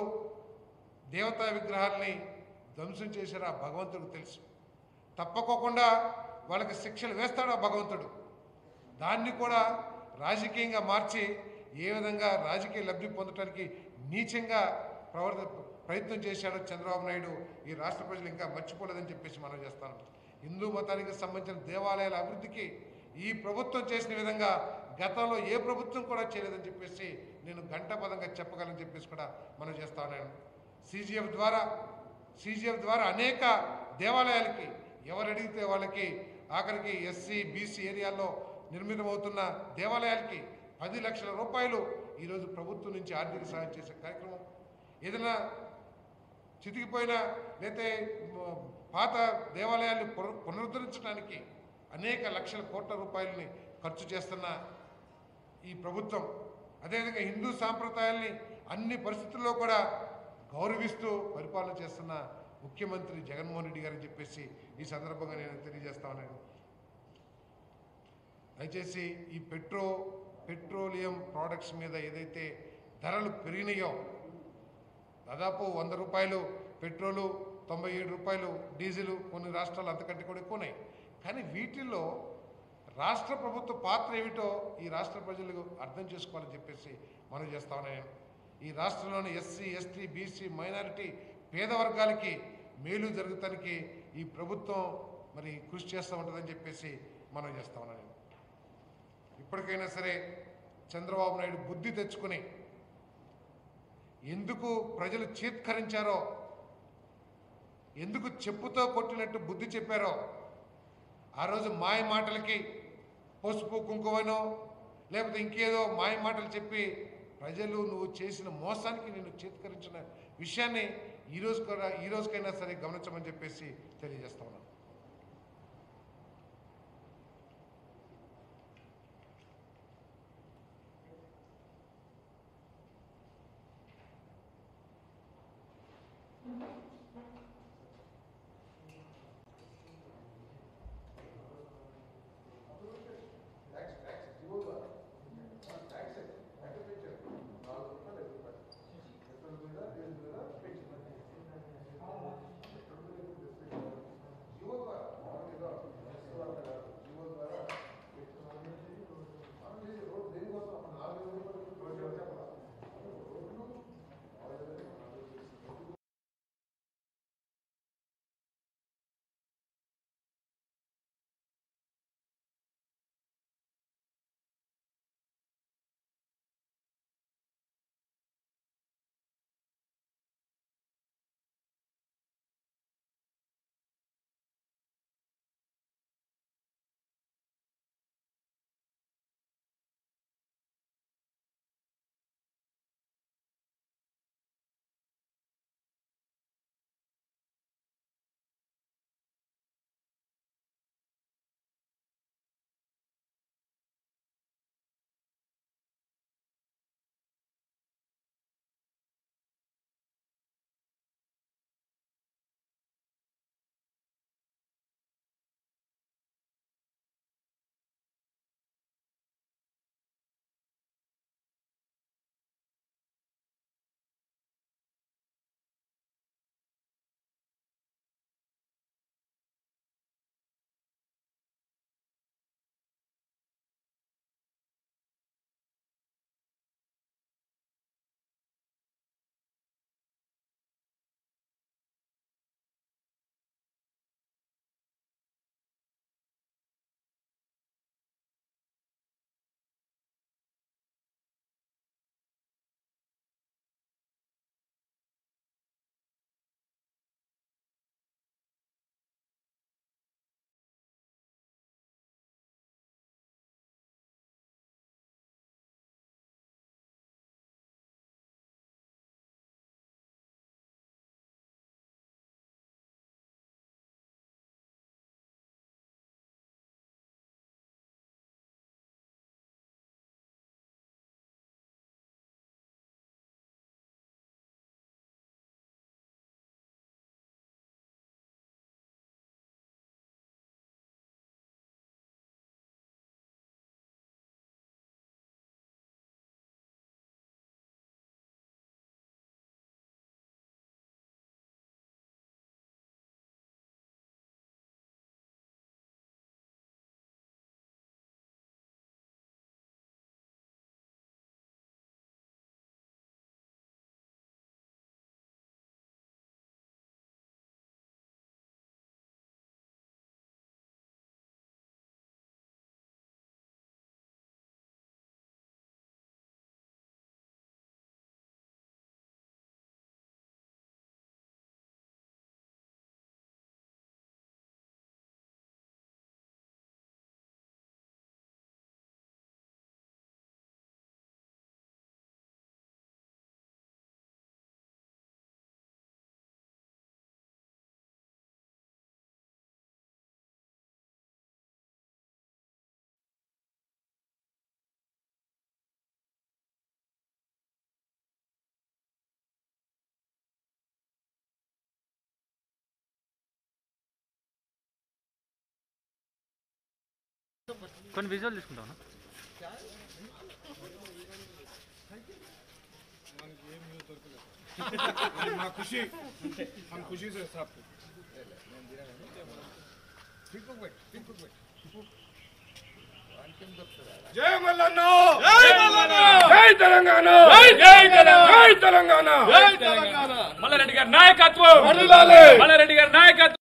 A: దేవతా విగ్రహాలని ధ్వంసం చేశారో ఆ భగవంతుడికి తెలుసు. తప్పకోకుండా వాళ్ళకి శిక్షలు వేస్తాడు ఆ భగవంతుడు. దాన్ని కూడా రాజకీయంగా మార్చి ఏ విధంగా రాజకీయ లబ్ధి పొందడానికి నీచంగా ప్రవర్త ప్రయత్నం చేశాడో చంద్రబాబు నాయుడు ఈ రాష్ట్ర ప్రజలు ఇంకా మర్చిపోలేదని చెప్పేసి మనం చేస్తాను. హిందూ మతానికి సంబంధించిన దేవాలయాల అభివృద్ధికి ఈ ప్రభుత్వం చేసిన విధంగా గతంలో ఏ ప్రభుత్వం కూడా చేయలేదని చెప్పేసి నేను గంటపదంగా చెప్పగలని చెప్పేసి కూడా మనం చేస్తా ఉన్నాను. సీజీఎఫ్ ద్వారా సీజీఎఫ్ ద్వారా అనేక దేవాలయాలకి ఎవరు అడిగితే వాళ్ళకి ఆఖరికి ఎస్సీ బీసీ ఏరియాల్లో నిర్మితమవుతున్న దేవాలయాలకి పది లక్షల రూపాయలు ఈరోజు ప్రభుత్వం నుంచి ఆర్థిక సహాయం చేసే కార్యక్రమం. ఏదైనా చితికిపోయిన లేతే పాత దేవాలయాన్ని పునరుద్ధరించడానికి అనేక లక్షల కోట్ల రూపాయలని ఖర్చు చేస్తున్న ఈ ప్రభుత్వం, అదేవిధంగా హిందూ సాంప్రదాయాల్ని అన్ని పరిస్థితుల్లో కూడా గౌరవిస్తూ పరిపాలన చేస్తున్న ముఖ్యమంత్రి జగన్మోహన్ రెడ్డి గారని చెప్పేసి ఈ సందర్భంగా నేను తెలియజేస్తా ఉన్నాను. దయచేసి ఈ పెట్రో పెట్రోలియం ప్రోడక్ట్స్ మీద ఏదైతే ధరలు పెరిగినాయో, దాదాపు వంద రూపాయలు పెట్రోలు, తొంభై ఏడు రూపాయలు డీజిలు, కొన్ని రాష్ట్రాలు అంతకంటే కూడా ఎక్కువ ఉన్నాయి. కానీ వీటిల్లో రాష్ట్ర ప్రభుత్వ పాత్ర ఏమిటో ఈ రాష్ట్ర ప్రజలు అర్థం చేసుకోవాలని చెప్పేసి మనం చేస్తా ఉన్నాను. ఈ రాష్ట్రంలోని ఎస్సీ ఎస్టీ బీసీ మైనారిటీ పేద వర్గాలకి మేలు జరుగుతానికి ఈ ప్రభుత్వం మరి కృషి చేస్తూ ఉంటుందని చెప్పేసి మనం చేస్తా ఉన్నాను. ఇప్పటికైనా సరే చంద్రబాబు నాయుడు బుద్ధి తెచ్చుకుని ఎందుకు ప్రజలు చీత్కరించారో, ఎందుకు చెప్పుతో కొట్టినట్టు బుద్ధి చెప్పారో, ఆ రోజు మాయ మాటలకి పసుపు కుంకుమనో లేకపోతే ఇంకేదో మాయ మాటలు చెప్పి ప్రజలు నువ్వు చేసిన మోసానికి నేను చీత్కరించిన విషయాన్ని ఈరోజు కూడా ఈ రోజుకైనా సరే గమనించమని చెప్పేసి తెలియజేస్తా ఉన్నాను.
B: కొన్ని విజువల్ తీసుకుంటాను
C: खुशी हम खुशी से साथ जय मल्लन्ना जय मल्लन्ना जय तेलंगाना जय जय तेलंगाना जय तेलंगाना
D: మల్లారెడ్డి గారి నాయకత్వం
C: వర్ధిల్లాలి
D: మల్లారెడ్డి గారి నాయకత్వం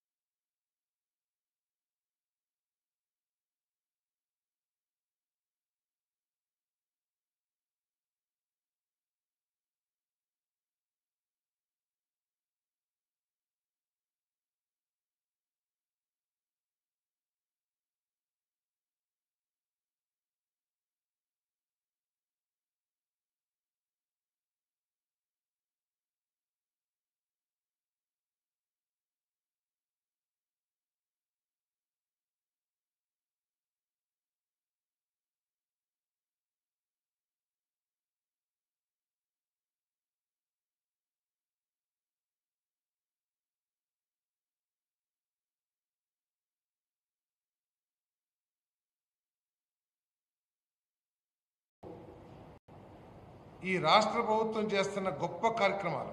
A: ఈ రాష్ట్ర ప్రభుత్వం చేస్తున్న గొప్ప కార్యక్రమాలు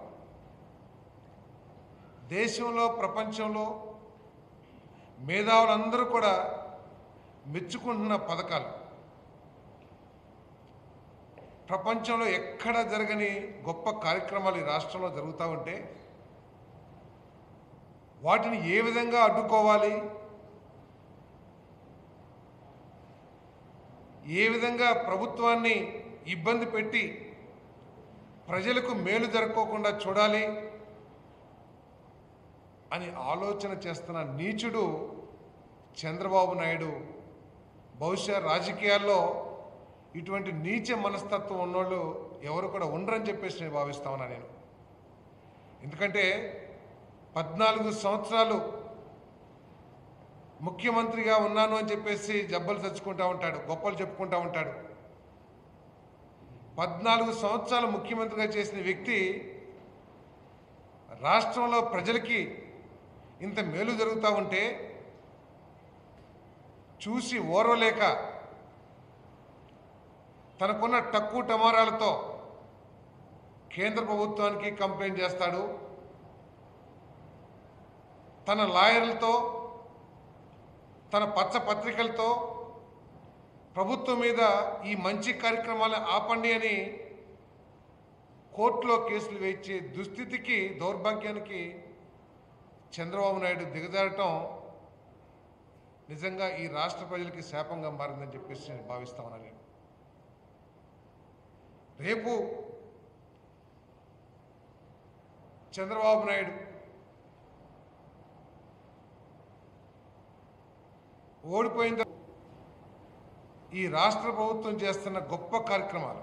A: దేశంలో ప్రపంచంలో మేధావులందరూ కూడా మెచ్చుకుంటున్న పథకాలు ప్రపంచంలో ఎక్కడ జరగని గొప్ప కార్యక్రమాలు ఈ రాష్ట్రంలో జరుగుతూ ఉంటే వాటిని ఏ విధంగా అడ్డుకోవాలి, ఏ విధంగా ప్రభుత్వాన్ని ఇబ్బంది పెట్టి ప్రజలకు మేలు జరగకోకుండా చూడాలి అని ఆలోచన చేస్తున్న నీచుడు చంద్రబాబు నాయుడు. బహుశా రాజకీయాల్లో ఇటువంటి నీచ మనస్తత్వం ఉన్నోళ్ళు ఎవరు కూడా ఉండరని చెప్పేసి నేను భావిస్తా ఉన్నా నేను. ఎందుకంటే పద్నాలుగు సంవత్సరాలు ముఖ్యమంత్రిగా ఉన్నాను అని చెప్పేసి జబ్బలు తెచ్చుకుంటూ ఉంటాడు, గొప్పలు చెప్పుకుంటూ ఉంటాడు. పద్నాలుగు సంవత్సరాలు ముఖ్యమంత్రిగా చేసిన వ్యక్తి రాష్ట్రంలో ప్రజలకి ఇంత మేలు జరుగుతూ ఉంటే చూసి ఓర్వలేక తనకున్న తక్కువ టమారాలతో కేంద్ర ప్రభుత్వానికి కంప్లైంట్ చేస్తాడు. తన లాయర్లతో తన పచ్చ పత్రికలతో ప్రభుత్వం మీద ఈ మంచి కార్యక్రమాలను ఆపండి అని కోర్టులో కేసులు వేయించే దుస్థితికి, దౌర్భాగ్యానికి చంద్రబాబు నాయుడు దిగజారటం నిజంగా ఈ రాష్ట్ర ప్రజలకి శాపంగా మారిందని చెప్పేసి నేను భావిస్తా ఉన్నాను. నేను రేపు చంద్రబాబు నాయుడు ఓడిపోయిన ఈ రాష్ట్ర ప్రభుత్వం చేస్తున్న గొప్ప కార్యక్రమాలు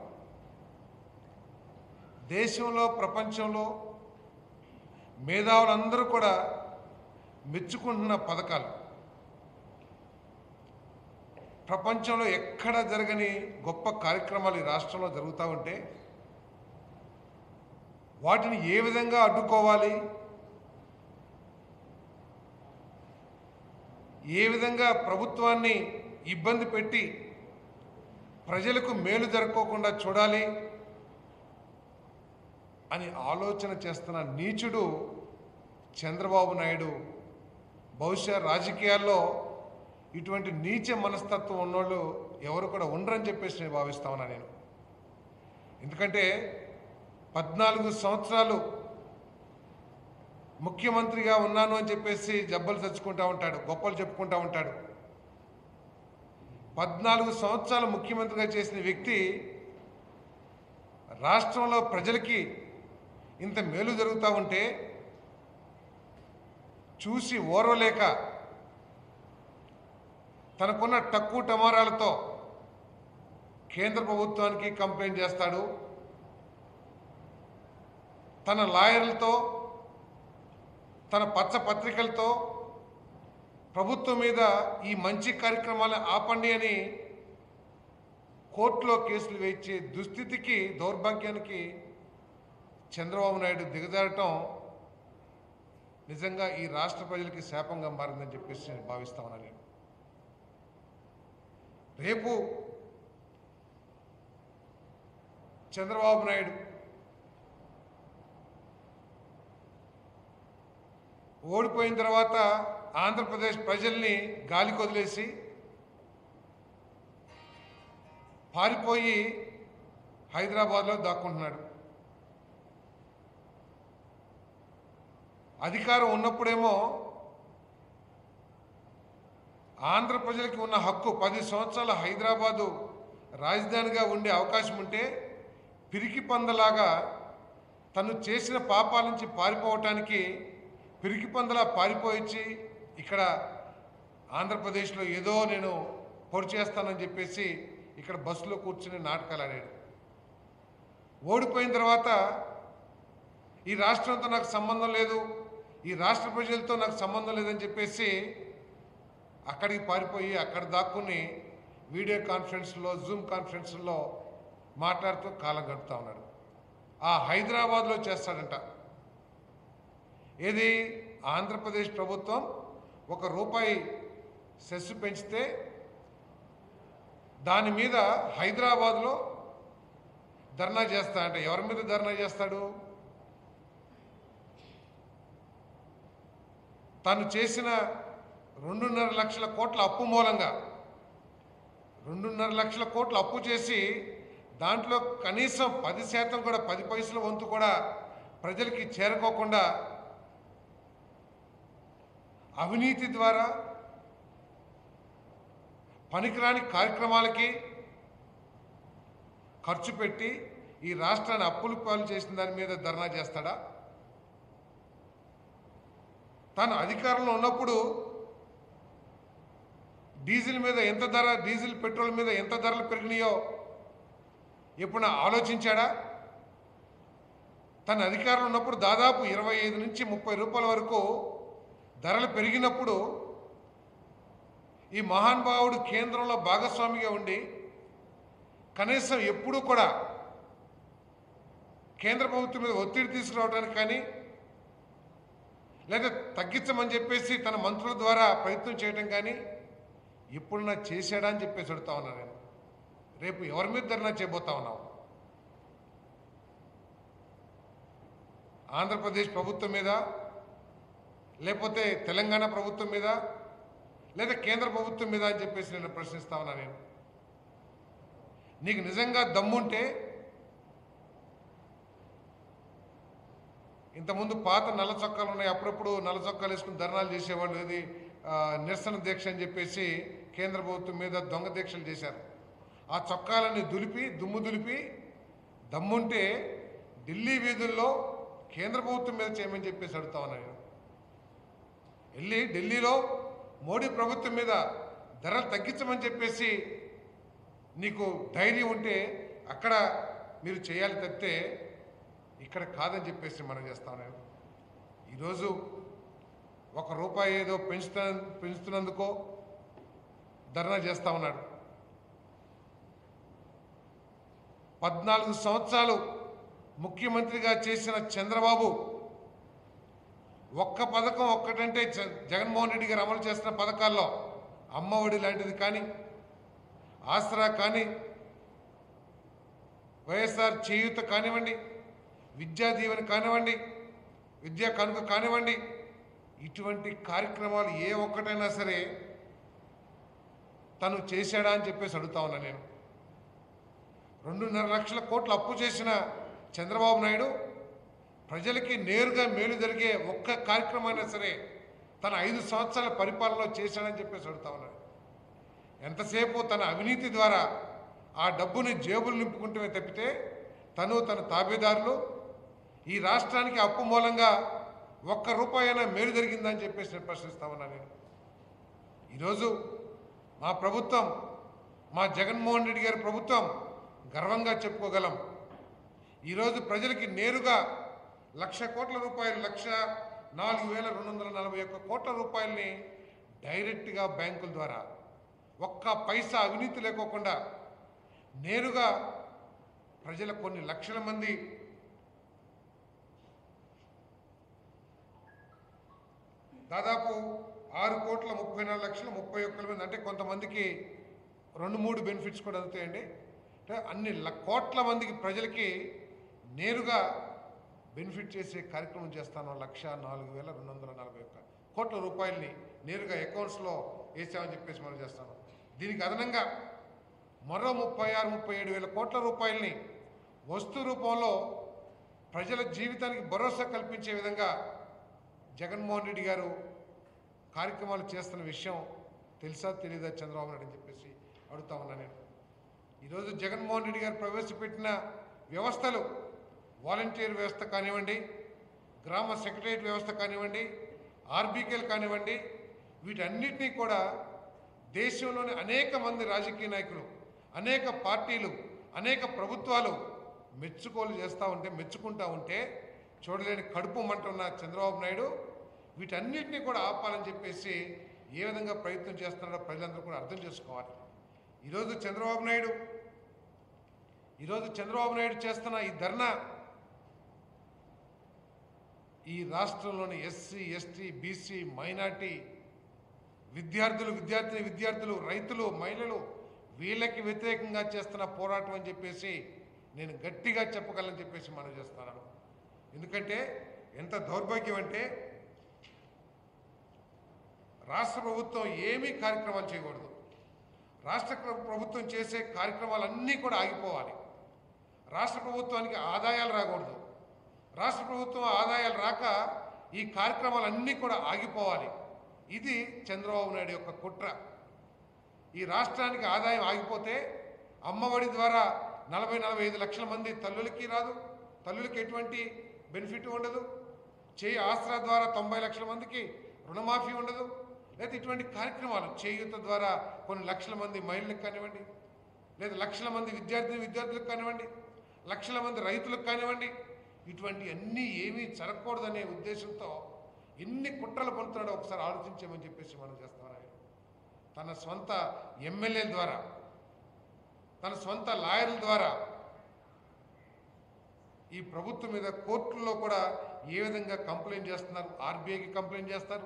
A: దేశంలో ప్రపంచంలో మేధావులందరూ కూడా మెచ్చుకుంటున్న పథకాలు ప్రపంచంలో ఎక్కడ జరగని గొప్ప కార్యక్రమాలు ఈ రాష్ట్రంలో జరుగుతూ ఉంటే వాటిని ఏ విధంగా అడ్డుకోవాలి, ఏ విధంగా ప్రభుత్వాన్ని ఇబ్బంది పెట్టి ప్రజలకు మేలు జరగకోకుండా చూడాలి అని ఆలోచన చేస్తున్న నీచుడు చంద్రబాబు నాయుడు. బహుశా రాజకీయాల్లో ఇటువంటి నీచ మనస్తత్వం ఉన్నోళ్ళు ఎవరు కూడా ఉండరని చెప్పేసి నేను భావిస్తా ఉన్నా నేను. ఎందుకంటే పద్నాలుగు సంవత్సరాలు ముఖ్యమంత్రిగా ఉన్నాను అని చెప్పేసి జబ్బలు తెచ్చుకుంటూ ఉంటాడు, గొప్పలు చెప్పుకుంటూ ఉంటాడు. పద్నాలుగు సంవత్సరాలు ముఖ్యమంత్రిగా చేసిన వ్యక్తి రాష్ట్రంలో ప్రజలకి ఇంత మేలు జరుగుతూ ఉంటే చూసి ఓర్వలేక తనకున్న తక్కువ టమారాలతో కేంద్ర ప్రభుత్వానికి కంప్లైంట్ చేస్తాడు. తన లాయర్లతో తన పచ్చ పత్రికలతో ప్రభుత్వం మీద ఈ మంచి కార్యక్రమాలను ఆపండి అని కోర్టులో కేసులు వేయించే దుస్థితికి, దౌర్భాగ్యానికి చంద్రబాబు నాయుడు దిగజారటం నిజంగా ఈ రాష్ట్ర ప్రజలకి శాపంగా మారిందని చెప్పేసి నేను భావిస్తా ఉన్నాను. నేను రేపు చంద్రబాబు నాయుడు ఓడిపోయిన తర్వాత ఆంధ్రప్రదేశ్ ప్రజల్ని గాలికి వదిలేసి పారిపోయి హైదరాబాద్లో దాక్కుంటున్నాడు. అధికారం ఉన్నప్పుడేమో ఆంధ్ర ప్రజలకి ఉన్న హక్కు పది సంవత్సరాల హైదరాబాదు రాజధానిగా ఉండే అవకాశం ఉంటే పిరికి పందలాగా తను చేసిన పాపాల నుంచి పారిపోవటానికి పిరికి పందలా పారిపోయించి ఇక్కడ ఆంధ్రప్రదేశ్లో ఏదో నేను పొడి చేస్తానని చెప్పేసి ఇక్కడ బస్సులో కూర్చుని నాటకాలు ఆడాడు. ఓడిపోయిన తర్వాత ఈ రాష్ట్రంతో నాకు సంబంధం లేదు, ఈ రాష్ట్ర ప్రజలతో నాకు సంబంధం లేదని చెప్పేసి అక్కడికి పారిపోయి అక్కడ దాక్కుని వీడియో కాన్ఫరెన్స్లో జూమ్ కాన్ఫరెన్స్లో మాట్లాడుతూ కాలం గడుపుతూ ఉన్నాడు. ఆ హైదరాబాద్లో చేస్తాడంట. ఏది ఆంధ్రప్రదేశ్ ప్రభుత్వం ఒక రూపాయి సెస్ పెంచితే దాని మీద హైదరాబాద్లో ధర్నా చేస్తా అంటే ఎవరి మీద ధర్నా చేస్తాడు? తను చేసిన రెండున్నర లక్షల కోట్ల అప్పు మూలంగా రెండున్నర లక్షల కోట్ల అప్పు చేసి దాంట్లో కనీసం పది శాతం కూడా పది పైసల వంతు కూడా ప్రజలకి చేరుకోకుండా అవినీతి ద్వారా పనికిరాని కార్యక్రమాలకి ఖర్చు పెట్టి ఈ రాష్ట్రాన్ని అప్పులు పాలు చేసిన దాని మీద ధర్నా చేస్తాడా? తాను అధికారంలో ఉన్నప్పుడు డీజిల్ మీద ఎంత ధర డీజిల్ పెట్రోల్ మీద ఎంత ధరలు పెరిగినాయో ఎప్పుడు ఆలోచించాడా? తన అధికారంలో ఉన్నప్పుడు దాదాపు ఇరవై ఐదు నుంచి ముప్పై రూపాయల వరకు ధరలు పెరిగినప్పుడు ఈ మహానుభావుడు కేంద్రంలో భాగస్వామిగా ఉండి కనీసం ఎప్పుడూ కూడా కేంద్ర ప్రభుత్వం మీద ఒత్తిడి తీసుకురావడానికి కానీ లేదా తగ్గించమని చెప్పేసి తన మంత్రుల ద్వారా ప్రయత్నం చేయడం కానీ ఎప్పుడన్నా చేశాడా అని చెప్పేసి అడుగుతా ఉన్నా నేను. రేపు ఎవరి మీద ధర్నా చేయబోతా ఉన్నావు? ఆంధ్రప్రదేశ్ ప్రభుత్వం మీద, లేకపోతే తెలంగాణ ప్రభుత్వం మీద, లేదా కేంద్ర ప్రభుత్వం మీద అని చెప్పేసి నేను ప్రశ్నిస్తా ఉన్నా. నేను నీకు నిజంగా దమ్ముంటే ఇంతకుముందు పాత నల్ల చొక్కాలు ఉన్నాయి, అప్పుడప్పుడు నల్ల చొక్కాలు వేసుకుని ధర్నాలు చేసేవాళ్ళు. ఇది నిరసన దీక్ష అని చెప్పేసి కేంద్ర ప్రభుత్వం మీద దొంగ దీక్షలు చేశారు. ఆ చొక్కాలని దులిపి దుమ్ము దులిపి దమ్ముంటే ఢిల్లీ వీధుల్లో కేంద్ర ప్రభుత్వం మీద చేయమని చెప్పేసి అడుగుతా ఉన్నాను. వెళ్ళి ఢిల్లీలో మోడీ ప్రభుత్వం మీద ధరలు తగ్గించమని చెప్పేసి నీకు ధైర్యం ఉంటే అక్కడ మీరు చేయాలి తప్పితే ఇక్కడ కాదని చెప్పేసి మనం చేస్తాం. నేను ఈరోజు ఒక రూపాయి ఏదో పెంచుతా పెంచుతున్నందుకో ధర్నా చేస్తా ఉన్నాడు. పద్నాలుగు సంవత్సరాలు ముఖ్యమంత్రిగా చేసిన చంద్రబాబు ఒక్క పథకం ఒక్కటంటే జగన్మోహన్ రెడ్డి గారు అమలు చేస్తున్న పథకాల్లో అమ్మఒడి లాంటిది కానీ, ఆసరా కానీ, వైఎస్ఆర్ చేయూత కానివ్వండి, విద్యా దీవెన కానివ్వండి, విద్యా కానుక కానివ్వండి, ఇటువంటి కార్యక్రమాలు ఏ ఒక్కటైనా సరే తను చేశాడా అని చెప్పేసి అడుగుతా ఉన్నా నేను. రెండున్నర లక్షల కోట్ల అప్పు చేసిన చంద్రబాబు నాయుడు ప్రజలకి నేరుగా మేలు జరిగే ఒక్క కార్యక్రమైనా సరే తన ఐదు సంవత్సరాల పరిపాలనలో చేశాడని చెప్పేసి అడుగుతా ఉన్నాడు. ఎంతసేపు తన అవినీతి ద్వారా ఆ డబ్బుని జేబులు నింపుకుంటమే తప్పితే తను తన తాబేదారులు ఈ రాష్ట్రానికి అప్పు మూలంగా ఒక్క రూపాయి అయినా మేలు జరిగిందని చెప్పేసి నేను ప్రశ్నిస్తా ఉన్నా. నేను ఈరోజు మా ప్రభుత్వం, మా జగన్మోహన్ రెడ్డి గారి ప్రభుత్వం గర్వంగా చెప్పుకోగలం. ఈరోజు ప్రజలకి నేరుగా లక్ష కోట్ల రూపాయలు లక్ష నాలుగు వేల రెండు వందల నలభై ఒక్క కోట్ల రూపాయలని డైరెక్ట్గా బ్యాంకుల ద్వారా ఒక్క పైసా అవినీతి లేకోకుండా నేరుగా ప్రజల కొన్ని లక్షల మంది దాదాపు ఆరు కోట్ల ముప్పై నాలుగు లక్షల ముప్పై ఒక్కల మంది, అంటే కొంతమందికి రెండు మూడు బెనిఫిట్స్ కూడా అందుతాయండి. అంటే అన్ని కోట్ల మందికి ప్రజలకి నేరుగా బెనిఫిట్ చేసే కార్యక్రమం చేస్తాను. లక్ష నాలుగు వేల రెండు వందల నలభై ఒక్క కోట్ల రూపాయలని నేరుగా అకౌంట్స్లో వేసామని చెప్పేసి మనం చేస్తాను. దీనికి అదనంగా మరో ముప్పై ఆరు ముప్పై ఏడు వేల కోట్ల రూపాయలని వస్తు రూపంలో ప్రజల జీవితానికి భరోసా కల్పించే విధంగా జగన్మోహన్ రెడ్డి గారు కార్యక్రమాలు చేస్తున్న విషయం తెలుసా తెలియదా చంద్రబాబు నాయుడు అని చెప్పేసి అడుగుతా ఉన్నా నేను. ఈరోజు జగన్మోహన్ రెడ్డి గారు ప్రవేశపెట్టిన వ్యవస్థలు వాలంటీర్ వ్యవస్థ కానివ్వండి, గ్రామ సెక్రటరియట్ వ్యవస్థ కానివ్వండి, ఆర్బీకేలు కానివ్వండి, వీటన్నిటినీ కూడా దేశంలోని అనేక మంది రాజకీయ నాయకులు, అనేక పార్టీలు, అనేక ప్రభుత్వాలు మెచ్చుకోలు చేస్తూ ఉంటే మెచ్చుకుంటూ ఉంటే చూడలేని కడుపు మంటున్న చంద్రబాబు నాయుడు వీటన్నిటినీ కూడా ఆపాలని చెప్పేసి ఏ విధంగా ప్రయత్నం చేస్తున్నాడో ప్రజలందరూ కూడా అర్థం చేసుకోవాలి. ఈరోజు చంద్రబాబు నాయుడు ఈరోజు చంద్రబాబు నాయుడు చేస్తున్న ఈ ధర్నా ఈ రాష్ట్రంలోని ఎస్సీ ఎస్టీ బీసీ మైనార్టీ విద్యార్థులు విద్యార్థిని విద్యార్థులు రైతులు మహిళలు వీళ్ళకి వ్యతిరేకంగా చేస్తున్న పోరాటం అని చెప్పేసి నేను గట్టిగా చెప్పగలను చెప్పేసి మనం చేస్తున్నాను. ఎందుకంటే ఎంత దౌర్భాగ్యం అంటే రాష్ట్ర ప్రభుత్వం ఏమీ కార్యక్రమాలు చేయకూడదు. రాష్ట్ర ప్రభుత్వం చేసే కార్యక్రమాలన్నీ కూడా ఆగిపోవాలి. రాష్ట్ర ప్రభుత్వానికి ఆదాయాలు రాకూడదు. రాష్ట్ర ప్రభుత్వం ఆదాయాలు రాక ఈ కార్యక్రమాలన్నీ కూడా ఆగిపోవాలి. ఇది చంద్రబాబు నాయుడు యొక్క కుట్ర. ఈ రాష్ట్రానికి ఆదాయం ఆగిపోతే అమ్మఒడి ద్వారా నలభై నలభై ఐదు లక్షల మంది తల్లులకి రాదు, తల్లులకి ఎటువంటి బెనిఫిట్ ఉండదు. చేయి ఆసరా ద్వారా తొంభై లక్షల మందికి రుణమాఫీ ఉండదు. లేదా ఇటువంటి కార్యక్రమాలు చేయూత ద్వారా కొన్ని లక్షల మంది మహిళలకు కానివ్వండి, లేదా లక్షల మంది విద్యార్థి విద్యార్థులకు కానివ్వండి, లక్షల మంది రైతులకు కానివ్వండి, ఇటువంటి అన్నీ ఏమీ జరగకూడదనే ఉద్దేశంతో ఎన్ని కుట్రలు పొందుతున్నాడో ఒకసారి ఆలోచించామని చెప్పేసి మనం చేస్తామని తన సొంత ఎమ్మెల్యేల ద్వారా, తన సొంత లాయర్ల ద్వారా ఈ ప్రభుత్వం మీద కోర్టుల్లో కూడా ఏ విధంగా కంప్లైంట్ చేస్తున్నారు. ఆర్బీఐకి కంప్లైంట్ చేస్తారు,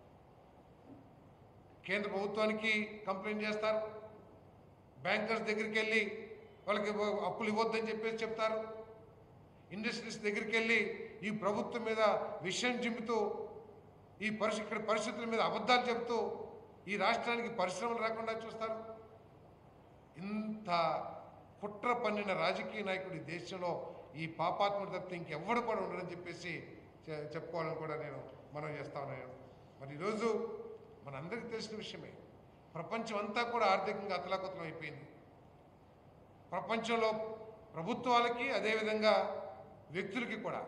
A: కేంద్ర ప్రభుత్వానికి కంప్లైంట్ చేస్తారు, బ్యాంకర్స్ దగ్గరికి వెళ్ళి వాళ్ళకి అప్పులు ఇవ్వద్దని చెప్పేసి చెప్తారు, ఇండస్ట్రీస్ దగ్గరికి వెళ్ళి ఈ ప్రభుత్వం మీద విషయం జిమ్ముతూ ఈ పరిస్థితి ఇక్కడ పరిస్థితుల మీద అబద్ధాలు చెబుతూ ఈ రాష్ట్రానికి పరిశ్రమలు రాకుండా చూస్తారు. ఇంత కుట్ర పన్నిన రాజకీయ నాయకుడు ఈ దేశంలో ఈ పాపాత్ముడు తప్పితే ఇంకెవ్వడు కూడా ఉండడని చెప్పేసి చెప్పుకోవాలని కూడా నేను మనం చేస్తా ఉన్నాను. మరి ఈరోజు మనందరికీ తెలిసిన విషయమే, ప్రపంచం అంతా కూడా ఆర్థికంగా అతలాకుతలం అయిపోయింది. ప్రపంచంలో ప్రభుత్వాలకి అదేవిధంగా వ్యక్తులకి కూడా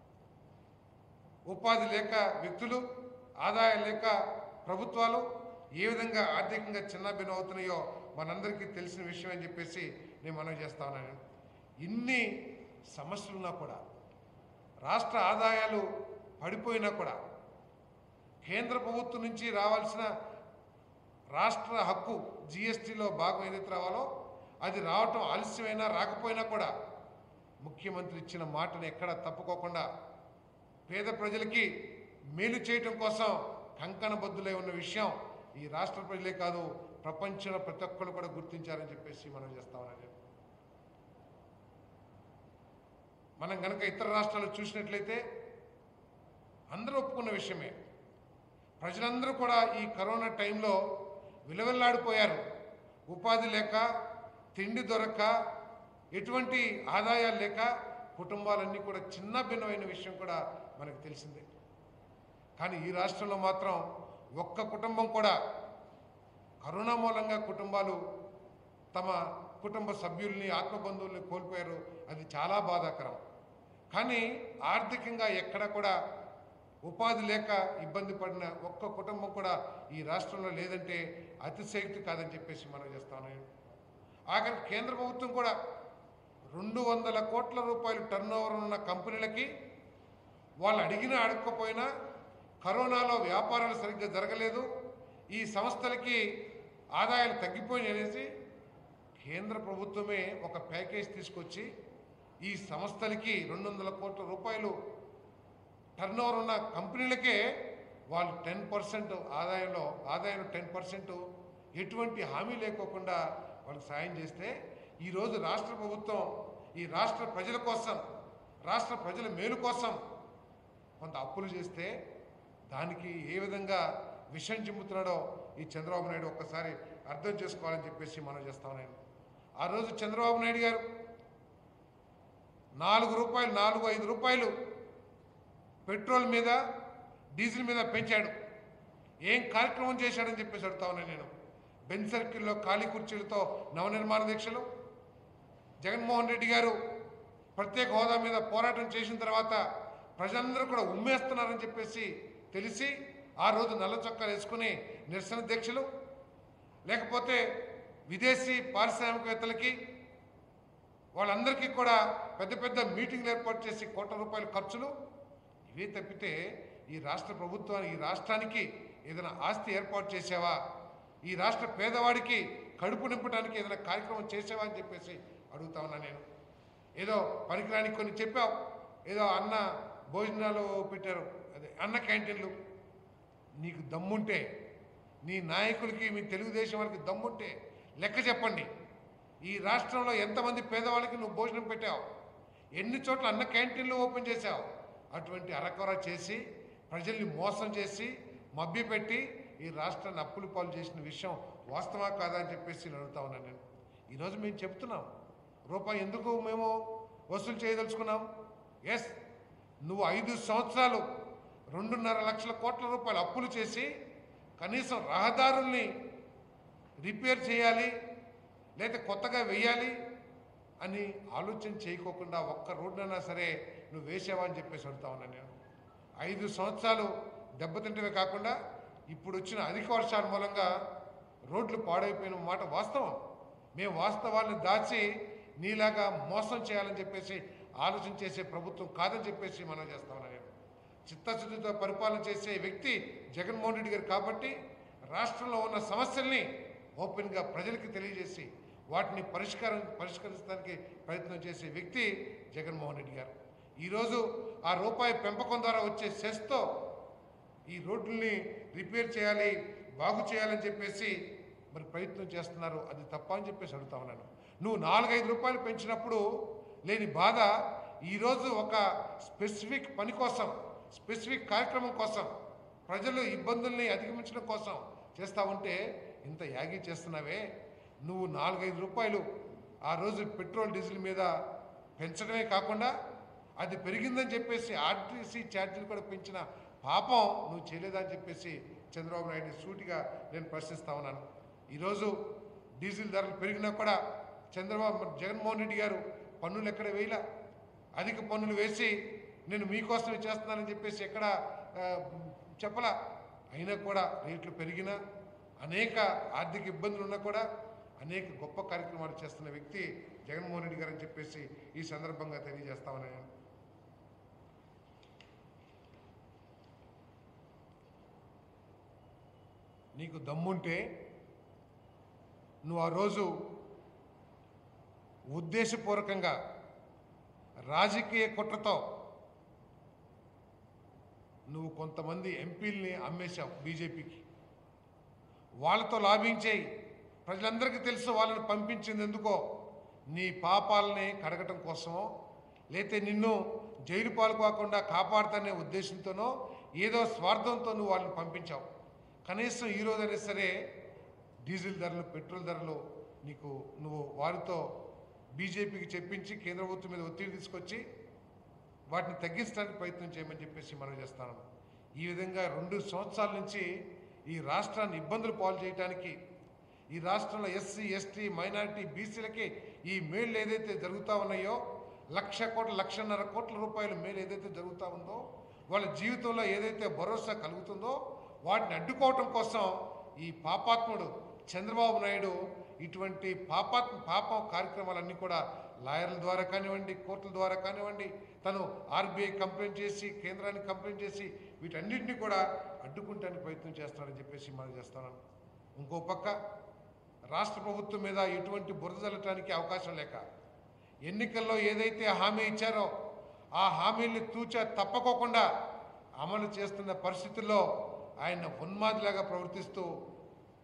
A: ఉపాధి లేక వ్యక్తులు, ఆదాయం లేక ప్రభుత్వాలు ఏ విధంగా ఆర్థికంగా చిన్నాభిన్నం అవుతున్నాయో మనందరికీ తెలిసిన విషయం అని చెప్పేసి నేను మనవి చేస్తా ఉన్నాను. ఇన్ని సమస్యలున్నా కూడా, రాష్ట్ర ఆదాయాలు పడిపోయినా కూడా, కేంద్ర ప్రభుత్వం నుంచి రావాల్సిన రాష్ట్ర హక్కు జిఎస్టీలో భాగం ఏదైతే రావాలో అది రావటం ఆలస్యమైనా రాకపోయినా కూడా ముఖ్యమంత్రి ఇచ్చిన మాటను ఎక్కడా తప్పుకోకుండా పేద ప్రజలకి మేలు చేయటం కోసం కంకణబద్దులై ఉన్న విషయం ఈ రాష్ట్ర ప్రజలే కాదు ప్రపంచంలో ప్రతి ఒక్కరు కూడా గుర్తించారని చెప్పేసి మనం చేస్తామని మనం కనుక ఇతర రాష్ట్రాలు చూసినట్లయితే అందరూ ఒప్పుకున్న విషయమే. ప్రజలందరూ కూడా ఈ కరోనా టైంలో విలువెల్లాడిపోయారు. ఉపాధి లేక, తిండి దొరక్క, ఎటువంటి ఆదాయాలు లేక కుటుంబాలన్నీ కూడా చిన్న భిన్నమైన విషయం కూడా మనకు తెలిసిందే. కానీ ఈ రాష్ట్రంలో మాత్రం ఒక్క కుటుంబం కూడా కరోనా మూలంగా కుటుంబాలు తమ కుటుంబ సభ్యుల్ని, ఆత్మబంధువుల్ని కోల్పోయారు. అది చాలా బాధాకరం. కానీ ఆర్థికంగా ఎక్కడ కూడా ఉపాధి లేక ఇబ్బంది పడిన ఒక్క కుటుంబం కూడా ఈ రాష్ట్రంలో లేదంటే అతిశయోక్తి కాదని చెప్పేసి మనం చేస్తాను. ఆఖరి కేంద్ర ప్రభుత్వం కూడా రెండు వందల కోట్ల రూపాయలు టర్న్ ఓవర్ ఉన్న కంపెనీలకి వాళ్ళు అడిగినా అడగకపోయినా కరోనాలో వ్యాపారాలు సరిగ్గా జరగలేదు, ఈ సంస్థలకి ఆదాయాలు తగ్గిపోయినాయి అనేసి కేంద్ర ప్రభుత్వమే ఒక ప్యాకేజ్ తీసుకొచ్చి ఈ సంస్థలకి రెండు వందల కోట్ల రూపాయలు టర్న్ ఓవర్ ఉన్న కంపెనీలకే వాళ్ళు టెన్ పర్సెంట్ ఆదాయంలో ఆదాయంలో టెన్ పర్సెంట్ ఎటువంటి హామీ లేకోకుండా వాళ్ళకి సాయం చేస్తే ఈరోజు రాష్ట్ర ప్రభుత్వం ఈ రాష్ట్ర ప్రజల కోసం రాష్ట్ర ప్రజల మేలు కోసం కొంత అప్పులు చేస్తే దానికి ఏ విధంగా విషం చిమ్ముతున్నాడో ఈ చంద్రబాబు నాయుడు ఒక్కసారి అర్థం చేసుకోవాలని చెప్పేసి మనం చేస్తాం. నేను ఆ రోజు చంద్రబాబు నాయుడు గారు నాలుగు రూపాయలు నాలుగు ఐదు రూపాయలు పెట్రోల్ మీద డీజిల్ మీద పెంచాడు. ఏం కార్యక్రమం చేశాడని చెప్పేసి అడుగుతా ఉన్నాను నేను. బెంచ్ సర్కిల్లో ఖాళీ కుర్చీలతో నవనిర్మాణ దీక్షలు, జగన్మోహన్ రెడ్డి గారు ప్రత్యేక హోదా మీద పోరాటం చేసిన తర్వాత ప్రజలందరూ కూడా ఉమ్మేస్తున్నారని చెప్పేసి తెలిసి ఆ రోజు నల్ల చొక్కాలు వేసుకుని నిరసన దీక్షలు, లేకపోతే విదేశీ పారిశ్రామికవేత్తలకి వాళ్ళందరికీ కూడా పెద్ద పెద్ద మీటింగ్లు ఏర్పాటు చేసి కోట్ల రూపాయల ఖర్చులు, ఇవే తప్పితే ఈ రాష్ట్ర ప్రభుత్వానికి ఈ రాష్ట్రానికి ఏదైనా ఆస్తి ఏర్పాటు చేసావా, ఈ రాష్ట్ర పేదవాడికి కడుపు నింపడానికి ఏదైనా కార్యక్రమం చేసావా అని చెప్పేసి అడుగుతా ఉన్నా నేను. ఏదో పనికిరానికి కొన్ని చెప్పావు, ఏదో అన్న భోజనాలు పెట్టారు, అదే అన్న క్యాంటీన్లు. నీకు దమ్ముంటే, నీ నాయకులకి మీ తెలుగుదేశం వారికి దమ్ముంటే లెక్క చెప్పండి. ఈ రాష్ట్రంలో ఎంతమంది పేదవాళ్ళకి నువ్వు భోజనం పెట్టావు, ఎన్ని చోట్ల అన్న క్యాంటీన్లు ఓపెన్ చేశావు. అటువంటి అరకొర చేసి ప్రజల్ని మోసం చేసి మభ్యపెట్టి ఈ రాష్ట్రాన్ని అప్పులు పాలు చేసిన విషయం వాస్తవా కాదా అని చెప్పేసి నేను అడుగుతా ఉన్నాను నేను. ఈరోజు మేము చెప్తున్నాం, రూపాయి ఎందుకు మేము వసూలు చేయదలుచుకున్నాం. ఎస్, నువ్వు ఐదు సంవత్సరాలు రెండున్నర లక్షల కోట్ల రూపాయలు అప్పులు చేసి కనీసం రహదారుల్ని రిపేర్ చేయాలి లేదా కొత్తగా వేయాలి అని ఆలోచన చేయకోకుండా ఒక్క రోడ్డైనా సరే నువ్వు వేసావా అని చెప్పేసి అడుగుతా ఉన్నాను నేను. ఐదు సంవత్సరాలు దెబ్బతింటవే కాకుండా ఇప్పుడు వచ్చిన అధిక వర్షాల మూలంగా రోడ్లు పాడైపోయిన మాట వాస్తవం. మేము వాస్తవాన్ని దాచి నీలాగా మోసం చేయాలని చెప్పేసి ఆలోచన చేసే ప్రభుత్వం కాదని చెప్పేసి మనం చేస్తా ఉన్నాను నేను. చిత్తశుద్ధితో పరిపాలన చేసే వ్యక్తి జగన్మోహన్ రెడ్డి గారు కాబట్టి రాష్ట్రంలో ఉన్న సమస్యల్ని ఓపెన్గా ప్రజలకి తెలియజేసి వాటిని పరిష్కారం పరిష్కరించడానికి ప్రయత్నం చేసే వ్యక్తి జగన్మోహన్ రెడ్డి గారు. ఈరోజు ఆ రూపాయి పెంపకం ద్వారా వచ్చే సెస్తో ఈ రోడ్లని రిపేర్ చేయాలి, బాగు చేయాలని చెప్పేసి మరి ప్రయత్నం చేస్తున్నారు. అది తప్ప అని చెప్పేసి అడుగుతా ఉన్నాను. నువ్వు నాలుగైదు రూపాయలు పెంచినప్పుడు లేని బాధ ఈరోజు ఒక స్పెసిఫిక్ పని కోసం, స్పెసిఫిక్ కార్యక్రమం కోసం, ప్రజలు ఇబ్బందుల్ని అధిగమించడం కోసం చేస్తూ ఉంటే ఇంత యాగి చేస్తున్నావే. నువ్వు నాలుగైదు రూపాయలు ఆ రోజు పెట్రోల్ డీజిల్ మీద పెంచడమే కాకుండా అది పెరిగిందని చెప్పేసి ఆర్టీసీ ఛార్జీలు కూడా పెంచిన పాపం నువ్వు చేయలేదని చెప్పేసి చంద్రబాబు నాయుడు సూటిగా నేను ప్రశ్నిస్తా ఉన్నాను. ఈరోజు డీజిల్ ధరలు పెరిగినా కూడా చంద్రబాబు జగన్మోహన్ రెడ్డి గారు పన్నులు ఎక్కడ వేయలా, అధిక పన్నులు వేసి నేను మీకోసమే చేస్తున్నానని చెప్పేసి ఎక్కడ చెప్పలా. అయినా కూడా రేట్లు పెరిగినా, అనేక ఆర్థిక ఇబ్బందులు ఉన్నా కూడా అనేక గొప్ప కార్యక్రమాలు చేస్తున్న వ్యక్తి జగన్మోహన్ రెడ్డి గారు అని చెప్పేసి ఈ సందర్భంగా తెలియజేస్తామని. నీకు దమ్ముంటే నువ్వు ఆ రోజు ఉద్దేశపూర్వకంగా రాజకీయ కుట్రతో నువ్వు కొంతమంది ఎంపీల్ని అమ్మేశావు బీజేపీకి. వాళ్ళతో లాభించేయి. ప్రజలందరికీ తెలుసు వాళ్ళని పంపించింది ఎందుకో, నీ పాపాలని కడగటం కోసమో లేతే నిన్ను జైలు పాల్పోకుండా కాపాడుతానే ఉద్దేశంతోనో ఏదో స్వార్థంతో నువ్వు వాళ్ళని పంపించావు. కనీసం ఈరోజైనా సరే డీజిల్ ధరలు, పెట్రోల్ ధరలు నీకు నువ్వు వారితో బీజేపీకి చెప్పించి కేంద్ర ప్రభుత్వం మీద ఒత్తిడి తీసుకొచ్చి వాటిని తగ్గించడానికి ప్రయత్నం చేయమని చెప్పేసి మనం చేస్తాను. ఈ విధంగా రెండు సంవత్సరాల నుంచి ఈ రాష్ట్రాన్ని ఇబ్బందులు పాలు చేయడానికి, ఈ రాష్ట్రంలో ఎస్సీ ఎస్టీ మైనారిటీ బీసీలకి ఈ మేళ్ళు ఏదైతే జరుగుతూ ఉన్నాయో, లక్ష కోట్ల లక్షన్నర కోట్ల రూపాయల మేలు ఏదైతే జరుగుతూ ఉందో, వాళ్ళ జీవితంలో ఏదైతే భరోసా కలుగుతుందో వాటిని అడ్డుకోవటం కోసం ఈ పాపాత్ముడు చంద్రబాబు నాయుడు ఇటువంటి పాపాత్మ పాపం కార్యక్రమాలన్నీ కూడా లాయర్ల ద్వారా కానివ్వండి, కోర్టుల ద్వారా కానివ్వండి, తను ఆర్బీఐ కంప్లైంట్ చేసి కేంద్రానికి కంప్లైంట్ చేసి వీటన్నిటిని కూడా అడ్డుకుంటానికి ప్రయత్నం చేస్తాడని చెప్పేసి మనం చేస్తున్నాను. ఇంకో పక్క రాష్ట్ర ప్రభుత్వం మీద ఎటువంటి బురద జల్లటానికి అవకాశం లేక ఎన్నికల్లో ఏదైతే హామీ ఇచ్చారో ఆ హామీల్ని తూచా తప్పకోకుండా అమలు చేస్తున్న పరిస్థితుల్లో ఆయన ఉన్మాదిలాగా ప్రవర్తిస్తూ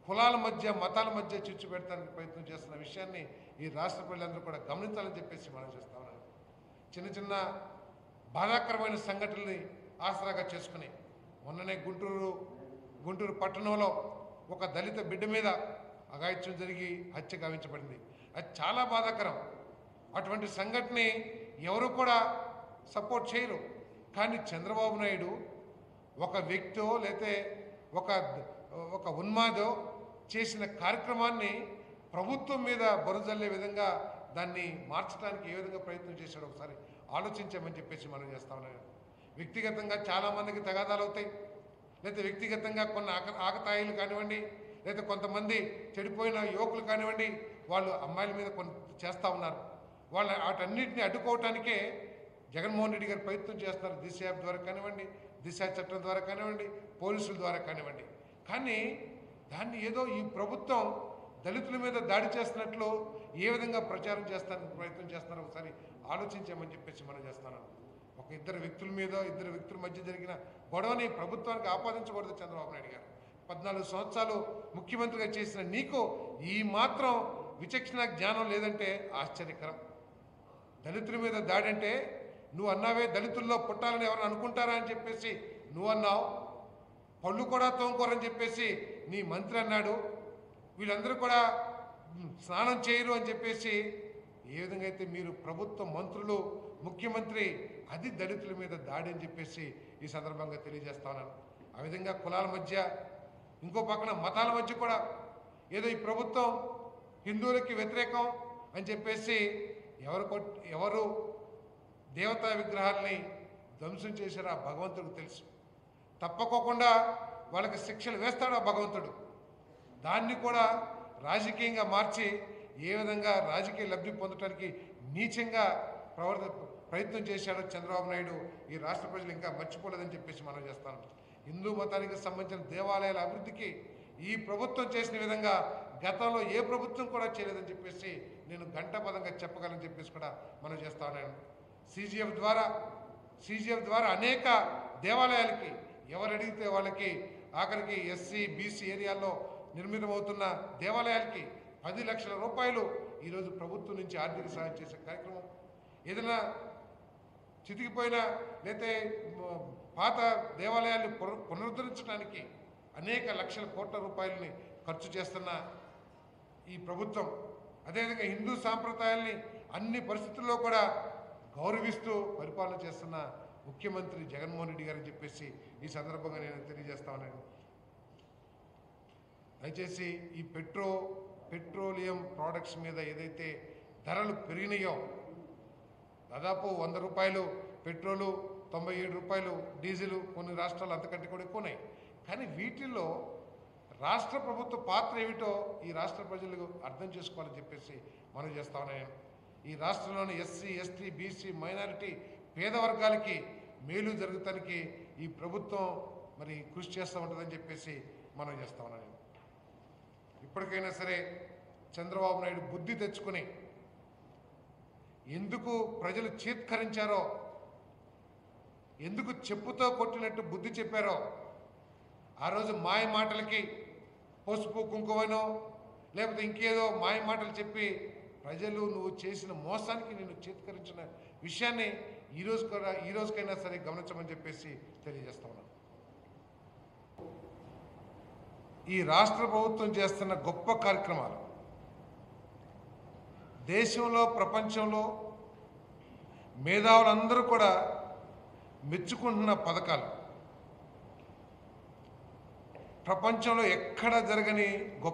A: కులాల మధ్య మతాల మధ్య చిచ్చు పెడతానికి ప్రయత్నం చేస్తున్న విషయాన్ని ఈ రాష్ట్ర ప్రజలందరూ కూడా గమనించాలని చెప్పేసి మనం చేస్తా ఉన్నాను. చిన్న చిన్న బాధాకరమైన సంఘటనల్ని ఆసరాగా చేసుకుని మొన్ననే గుంటూరు గుంటూరు పట్టణంలో ఒక దళిత బిడ్డ మీద అఘాయిత్యం జరిగి హత్య గావించబడింది. అది చాలా బాధాకరం. అటువంటి సంఘటనని ఎవరు కూడా సపోర్ట్ చేయరు. కానీ చంద్రబాబు నాయుడు ఒక వ్యక్తో లేతే ఒక ఒక ఉన్మాదో చేసిన కార్యక్రమాన్ని ప్రభుత్వం మీద బరుజల్లే విధంగా దాన్ని మార్చడానికి ఏ విధంగా ప్రయత్నం చేశాడో ఒకసారి ఆలోచించామని చెప్పేసి మనం చేస్తా ఉన్నాను. వ్యక్తిగతంగా చాలామందికి తగాదాలు అవుతాయి, లేకపోతే వ్యక్తిగతంగా కొన్ని ఆక ఆకతాయిలు కానివ్వండి, లేదా కొంతమంది చెడిపోయిన యువకులు కానివ్వండి, వాళ్ళు అమ్మాయిల మీద కొన్ని చేస్తూ ఉన్నారు. వాళ్ళ వాటన్నిటిని అడ్డుకోవటానికే జగన్మోహన్ రెడ్డి గారు ప్రయత్నం చేస్తున్నారు. దిశ యాప్ ద్వారా కానివ్వండి, దిశ చట్టం ద్వారా కానివ్వండి, పోలీసుల ద్వారా కానివ్వండి. కానీ దాన్ని ఏదో ఈ ప్రభుత్వం దళితుల మీద దాడి చేస్తున్నట్లు ఏ విధంగా ప్రచారం చేస్తానికి ప్రయత్నం చేస్తున్నారో ఒకసారి ఆలోచించామని చెప్పేసి మనం చేస్తున్నాను. ఒక ఇద్దరు వ్యక్తుల మీద ఇద్దరు వ్యక్తుల మధ్య జరిగిన గొడవని ప్రభుత్వానికి ఆపాదించకూడదు. చంద్రబాబు నాయుడు గారు పద్నాలుగు సంవత్సరాలు ముఖ్యమంత్రిగా చేసిన నీకు ఈ మాత్రం విచక్షణ జ్ఞానం లేదంటే ఆశ్చర్యకరం. దళితుల మీద దాడి అంటే నువ్వు అన్నావే దళితుల్లో పుట్టాలని ఎవరు అనుకుంటారా అని చెప్పేసి నువ్వు అన్నావు. పళ్ళు కూడా తోముకోరని చెప్పేసి నీ మంత్రి అన్నాడు. వీళ్ళందరూ కూడా స్నానం చేయరు అని చెప్పేసి ఏ విధంగా అయితే మీరు ప్రభుత్వ మంత్రులు ముఖ్యమంత్రి అది దళితుల మీద దాడి అని చెప్పేసి ఈ సందర్భంగా తెలియజేస్తా ఉన్నాను. ఆ విధంగా కులాల మధ్య ఇంకో పక్కన మతాల మధ్య కూడా ఏదో ఈ ప్రభుత్వం హిందువులకి వ్యతిరేకం అని చెప్పేసి ఎవరు కొట్ ఎవరు దేవతా విగ్రహాల్ని ధ్వంసం చేశారో ఆ భగవంతుడికి తెలుసు. తప్పకోకుండా వాళ్ళకి శిక్షలు వేస్తాడు ఆ భగవంతుడు. దాన్ని కూడా రాజకీయంగా మార్చి ఏ విధంగా రాజకీయ లబ్ధి పొందడానికి నీచంగా ప్రవర్త ప్రయత్నం చేశాడో చంద్రబాబు నాయుడు ఈ రాష్ట్ర ప్రజలు ఇంకా మర్చిపోలేదని చెప్పేసి మనం చేస్తాను. హిందూ మతానికి సంబంధించిన దేవాలయాల అభివృద్ధికి ఈ ప్రభుత్వం చేసిన విధంగా గతంలో ఏ ప్రభుత్వం కూడా చేయలేదని చెప్పేసి నేను గంటాపదంగా చెప్పగలని చెప్పేసి కూడా మనం చేస్తా ఉన్నాను. సీజీఎఫ్ ద్వారా సీజీఎఫ్ ద్వారా అనేక దేవాలయాలకి ఎవరు అడిగితే వాళ్ళకి ఆఖరికి ఎస్సీ బీసీ ఏరియాల్లో నిర్మితమవుతున్న దేవాలయాలకి పది లక్షల రూపాయలు ఈరోజు ప్రభుత్వం నుంచి ఆర్థిక సహాయం చేసే కార్యక్రమం. ఏదైనా చితికిపోయిన లేతే పాత దేవాలయాన్ని పునరుద్ధరించడానికి అనేక లక్షల కోట్ల రూపాయలని ఖర్చు చేస్తున్న ఈ ప్రభుత్వం, అదేవిధంగా హిందూ సాంప్రదాయాల్ని అన్ని పరిస్థితుల్లో కూడా గౌరవిస్తూ పరిపాలన చేస్తున్న ముఖ్యమంత్రి జగన్మోహన్ రెడ్డి గారని చెప్పేసి ఈ సందర్భంగా నేను తెలియజేస్తా ఉన్నాను. దయచేసి ఈ పెట్రో పెట్రోలియం ప్రోడక్ట్స్ మీద ఏదైతే ధరలు పెరిగినాయో, దాదాపు వంద రూపాయలు పెట్రోలు, తొంభై ఏడు రూపాయలు డీజిల్, కొన్ని రాష్ట్రాలు అంతకంటే కూడా ఎక్కువన్నాయి. కానీ వీటిల్లో రాష్ట్ర ప్రభుత్వ పాత్ర ఏమిటో ఈ రాష్ట్ర ప్రజలు అర్థం చేసుకోవాలని చెప్పేసి మనం చేస్తా ఉన్నాను. ఈ రాష్ట్రంలోని ఎస్సీ ఎస్టీ బీసీ మైనారిటీ పేద వర్గాలకి మేలు జరుగుతానికి ఈ ప్రభుత్వం మరి కృషి చేస్తూ ఉంటుందని చెప్పేసి మనం చేస్తా ఉన్నాను. ఇప్పటికైనా సరే చంద్రబాబు నాయుడు బుద్ధి తెచ్చుకొని ఎందుకు ప్రజలు చీత్కరించారో, ఎందుకు చెప్పుతో కొట్టినట్టు బుద్ధి చెప్పారో, ఆ రోజు మాయ మాటలకి పసుపు కుంకుమనో లేకపోతే ఇంకేదో మాయ మాటలు చెప్పి ప్రజలు నువ్వు చేసిన మోసానికి నేను చీత్కరించిన విషయాన్ని ఈరోజు కూడా ఈ రోజుకైనా సరే గమనించమని చెప్పేసి తెలియజేస్తా ఉన్నాను. ఈ రాష్ట్ర ప్రభుత్వం చేస్తున్న గొప్ప కార్యక్రమాలు దేశంలో ప్రపంచంలో మేధావులందరూ కూడా మెచ్చుకుంటున్న పథకాలు, ప్రపంచంలో ఎక్కడ జరగని గొప్ప